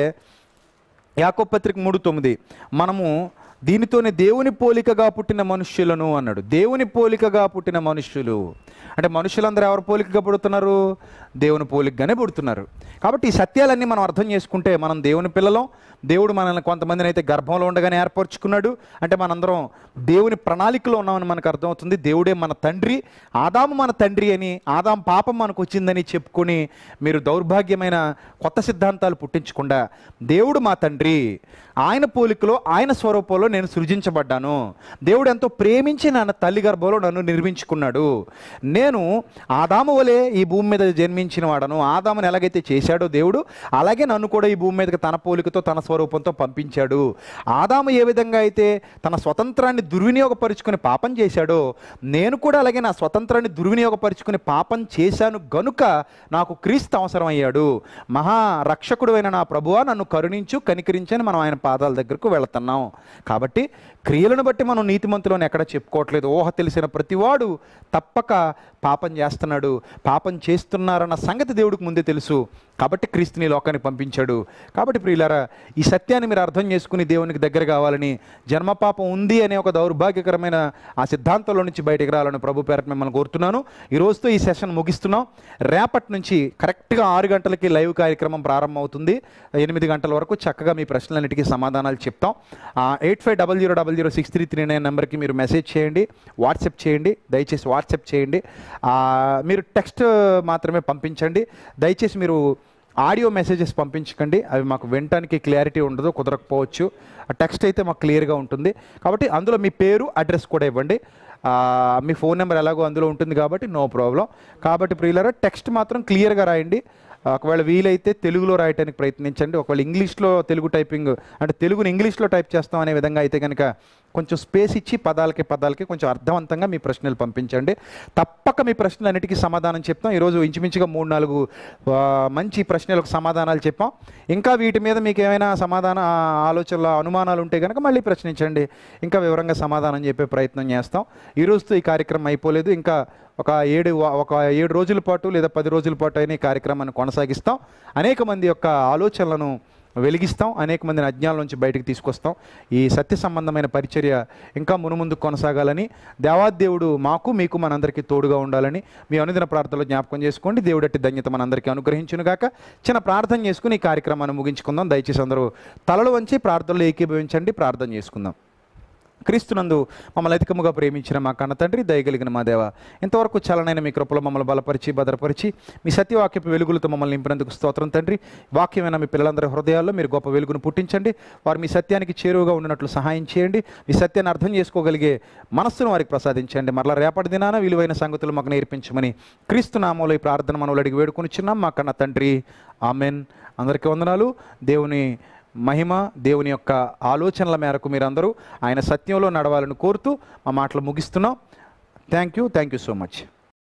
యాకోబు పత్రిక మూడు తొమ్మిది, మనము దీనితోనే దేవుని పోలికగా పుట్టిన మనుష్యులను అన్నాడు. దేవుని పోలికగా పుట్టిన మనుష్యులు అంటే మనుషులందరూ ఎవరు పోలికగా పుడుతున్నారు? దేవుని పోలికగానే పుడుతున్నారు. కాబట్టి ఈ సత్యాలన్నీ మనం అర్థం చేసుకుంటే మనం దేవుని పిల్లలం. దేవుడు మనల్ని కొంతమందిని అయితే గర్భంలో ఉండగానే ఏర్పరచుకున్నాడు. అంటే మనందరం దేవుని ప్రణాళికలో ఉన్నామని మనకు అర్థమవుతుంది. దేవుడే మన తండ్రి, ఆదాము మన తండ్రి అని, ఆదాం పాపం మనకు వచ్చిందని చెప్పుకొని మీరు దౌర్భాగ్యమైన కొత్త సిద్ధాంతాలు పుట్టించకుండా దేవుడు మా తండ్రి, ఆయన పోలికలో ఆయన స్వరూపంలో నేను సృజించబడ్డాను. దేవుడు ఎంతో ప్రేమించి నన్ను తల్లి గర్భంలో నన్ను నిర్మించుకున్నాడు. నేను ఆదాము వలె ఈ భూమి మీద జన్మించిన వాడను. ఆదాముని ఎలాగైతే చేశాడో దేవుడు, అలాగే నన్ను కూడా ఈ భూమి మీదకి తన పోలికతో తన స్వరూపంతో పంపించాడు. ఆదాము ఏ విధంగా అయితే తన స్వతంత్రాన్ని దుర్వినియోగపరుచుకుని పాపం చేశాడో, నేను కూడా అలాగే నా స్వతంత్రాన్ని దుర్వినియోగపరుచుకుని పాపం చేశాను గనుక నాకు క్రీస్తు అవసరం అయ్యాడు. మహా రక్షకుడు అయిన నా ప్రభువా నన్ను కరుణించు, కనికరించని మనం ఆయన పాదాల దగ్గరకు వెళుతున్నాం. కాబట్టి క్రియలను బట్టి మనం నీతిమంతులను ఎక్కడ చెప్పుకోవట్లేదు. ఊహ తెలిసిన ప్రతివాడు తప్పక పాపం చేస్తున్నాడు, పాపం చేస్తున్నారన్న సంగతి దేవుడికి ముందే తెలుసు. కాబట్టి క్రీస్తుని లోకానికి పంపించాడు. కాబట్టి ప్రియులారా, ఈ సత్యాన్ని మీరు అర్థం చేసుకుని దేవునికి దగ్గర కావాలని, జన్మపాపం ఉంది అనే ఒక దౌర్భాగ్యకరమైన ఆ సిద్ధాంతంలో నుంచి బయటకు రావాలని ప్రభు పేరట మిమ్మల్ని కోరుతున్నాను. ఈ రోజుతో ఈ సెషన్ ముగిస్తున్నాం. రేపటి నుంచి కరెక్ట్గా ఆరు గంటలకి లైవ్ కార్యక్రమం ప్రారంభం అవుతుంది. ఎనిమిది గంటల వరకు చక్కగా మీ ప్రశ్నలన్నిటికీ సమాధానాలు చెప్తాం. Eight five double zero double zero six three three nine నెంబర్కి మీరు మెసేజ్ చేయండి, వాట్సాప్ చేయండి. దయచేసి వాట్సాప్ చేయండి. మీరు టెక్స్ట్ మాత్రమే పంపించండి. దయచేసి మీరు ఆడియో మెసేజెస్ పంపించకండి. అవి మాకు వినటానికి క్లారిటీ ఉండదు, కుదరకపోవచ్చు. ఆ టెక్స్ట్ అయితే మాకు క్లియర్గా ఉంటుంది. కాబట్టి అందులో మీ పేరు, అడ్రస్ కూడా ఇవ్వండి. మీ ఫోన్ నెంబర్ ఎలాగో అందులో ఉంటుంది కాబట్టి నో ప్రాబ్లం. కాబట్టి ప్రియులారా, టెక్స్ట్ మాత్రం క్లియర్గా రాయండి. ఒకవేళ వీలైతే తెలుగులో రాయడానికి ప్రయత్నించండి. ఒకవేళ ఇంగ్లీష్లో తెలుగు టైపింగ్ అంటే తెలుగుని ఇంగ్లీష్లో టైప్ చేస్తాం అనే విధంగా అయితే కనుక కొంచెం స్పేస్ ఇచ్చి పదాలకి పదాలకి కొంచెం అర్థవంతంగా మీ ప్రశ్నలు పంపించండి. తప్పక మీ ప్రశ్నలన్నిటికీ సమాధానం చెప్తాం. ఈరోజు ఇంచుమించుగా మూడు నాలుగు మంచి ప్రశ్నలకు సమాధానాలు చెప్పాం. ఇంకా వీటి మీద మీకు ఏమైనా సమాధాన ఆలోచనలు, అనుమానాలు ఉంటే కనుక మళ్ళీ ప్రశ్నించండి. ఇంకా వివరంగా సమాధానం చెప్పే ప్రయత్నం చేస్తాం. ఈరోజుతో ఈ కార్యక్రమం అయిపోలేదు. ఇంకా ఒక ఏడు ఒక ఏడు రోజుల పాటు లేదా పది రోజుల పాటు అయిన ఈ కార్యక్రమాన్ని కొనసాగిస్తాం. అనేక మంది యొక్క ఆలోచనలను వెలిగిస్తాం, అనేక మందిని అజ్ఞానం నుంచి బయటకు తీసుకొస్తాం. ఈ సత్య సంబంధమైన పరిచర్య ఇంకా మునుముందు కొనసాగాలని, దేవాదేవుడు మాకు మీకు మనందరికీ తోడుగా ఉండాలని మీ అనుదిన ప్రార్థనలో జ్ఞాపకం చేసుకోండి. దేవుడట్టి ధన్యత మనందరికీ అనుగ్రహించునుగాక. చిన్న ప్రార్థన చేసుకుని ఈ కార్యక్రమాన్ని ముగించుకుందాం. దయచేసి అందరూ తలలు వంచి ప్రార్థనలో ఏకీభవించండి. ప్రార్థన చేసుకుందాం. క్రీస్తునందు మమ్మల్ని అధికముగా ప్రేమించిన మా కన్న తండ్రి, దయగలిగిన మా దేవ, ఇంతవరకు చలనైన మీ కృపలో మమ్మల్ని బలపరిచి భద్రపరిచి మీ సత్యవాక్యపు వెలుగులతో మమ్మల్ని నింపినందుకు స్తోత్రం తండ్రి. వాక్యమైన మీ పిల్లలందరి హృదయాల్లో మీరు గొప్ప వెలుగును పుట్టించండి. వారు మీ సత్యానికి చేరువగా ఉన్నట్లు సహాయం చేయండి. మీ సత్యాన్ని అర్థం చేసుకోగలిగే మనస్సును వారికి ప్రసాదించండి. మరలా రేపటి దినాన విలువైన సంగతులు మాకు నేర్పించమని క్రీస్తు నామంలో ఈ ప్రార్థన మనవులు అడిగి వేడుకొనిచున్నాం మా కన్న తండ్రి. ఆమెన్. అందరికీ వందనాలు. దేవుని మహిమ, దేవుని యొక్క ఆలోచనల మేరకు మీరందరూ ఆయన సత్యంలో నడవాలని కోరుతూ మా మాటలు ముగిస్తున్నాం. Thank you thank you so much.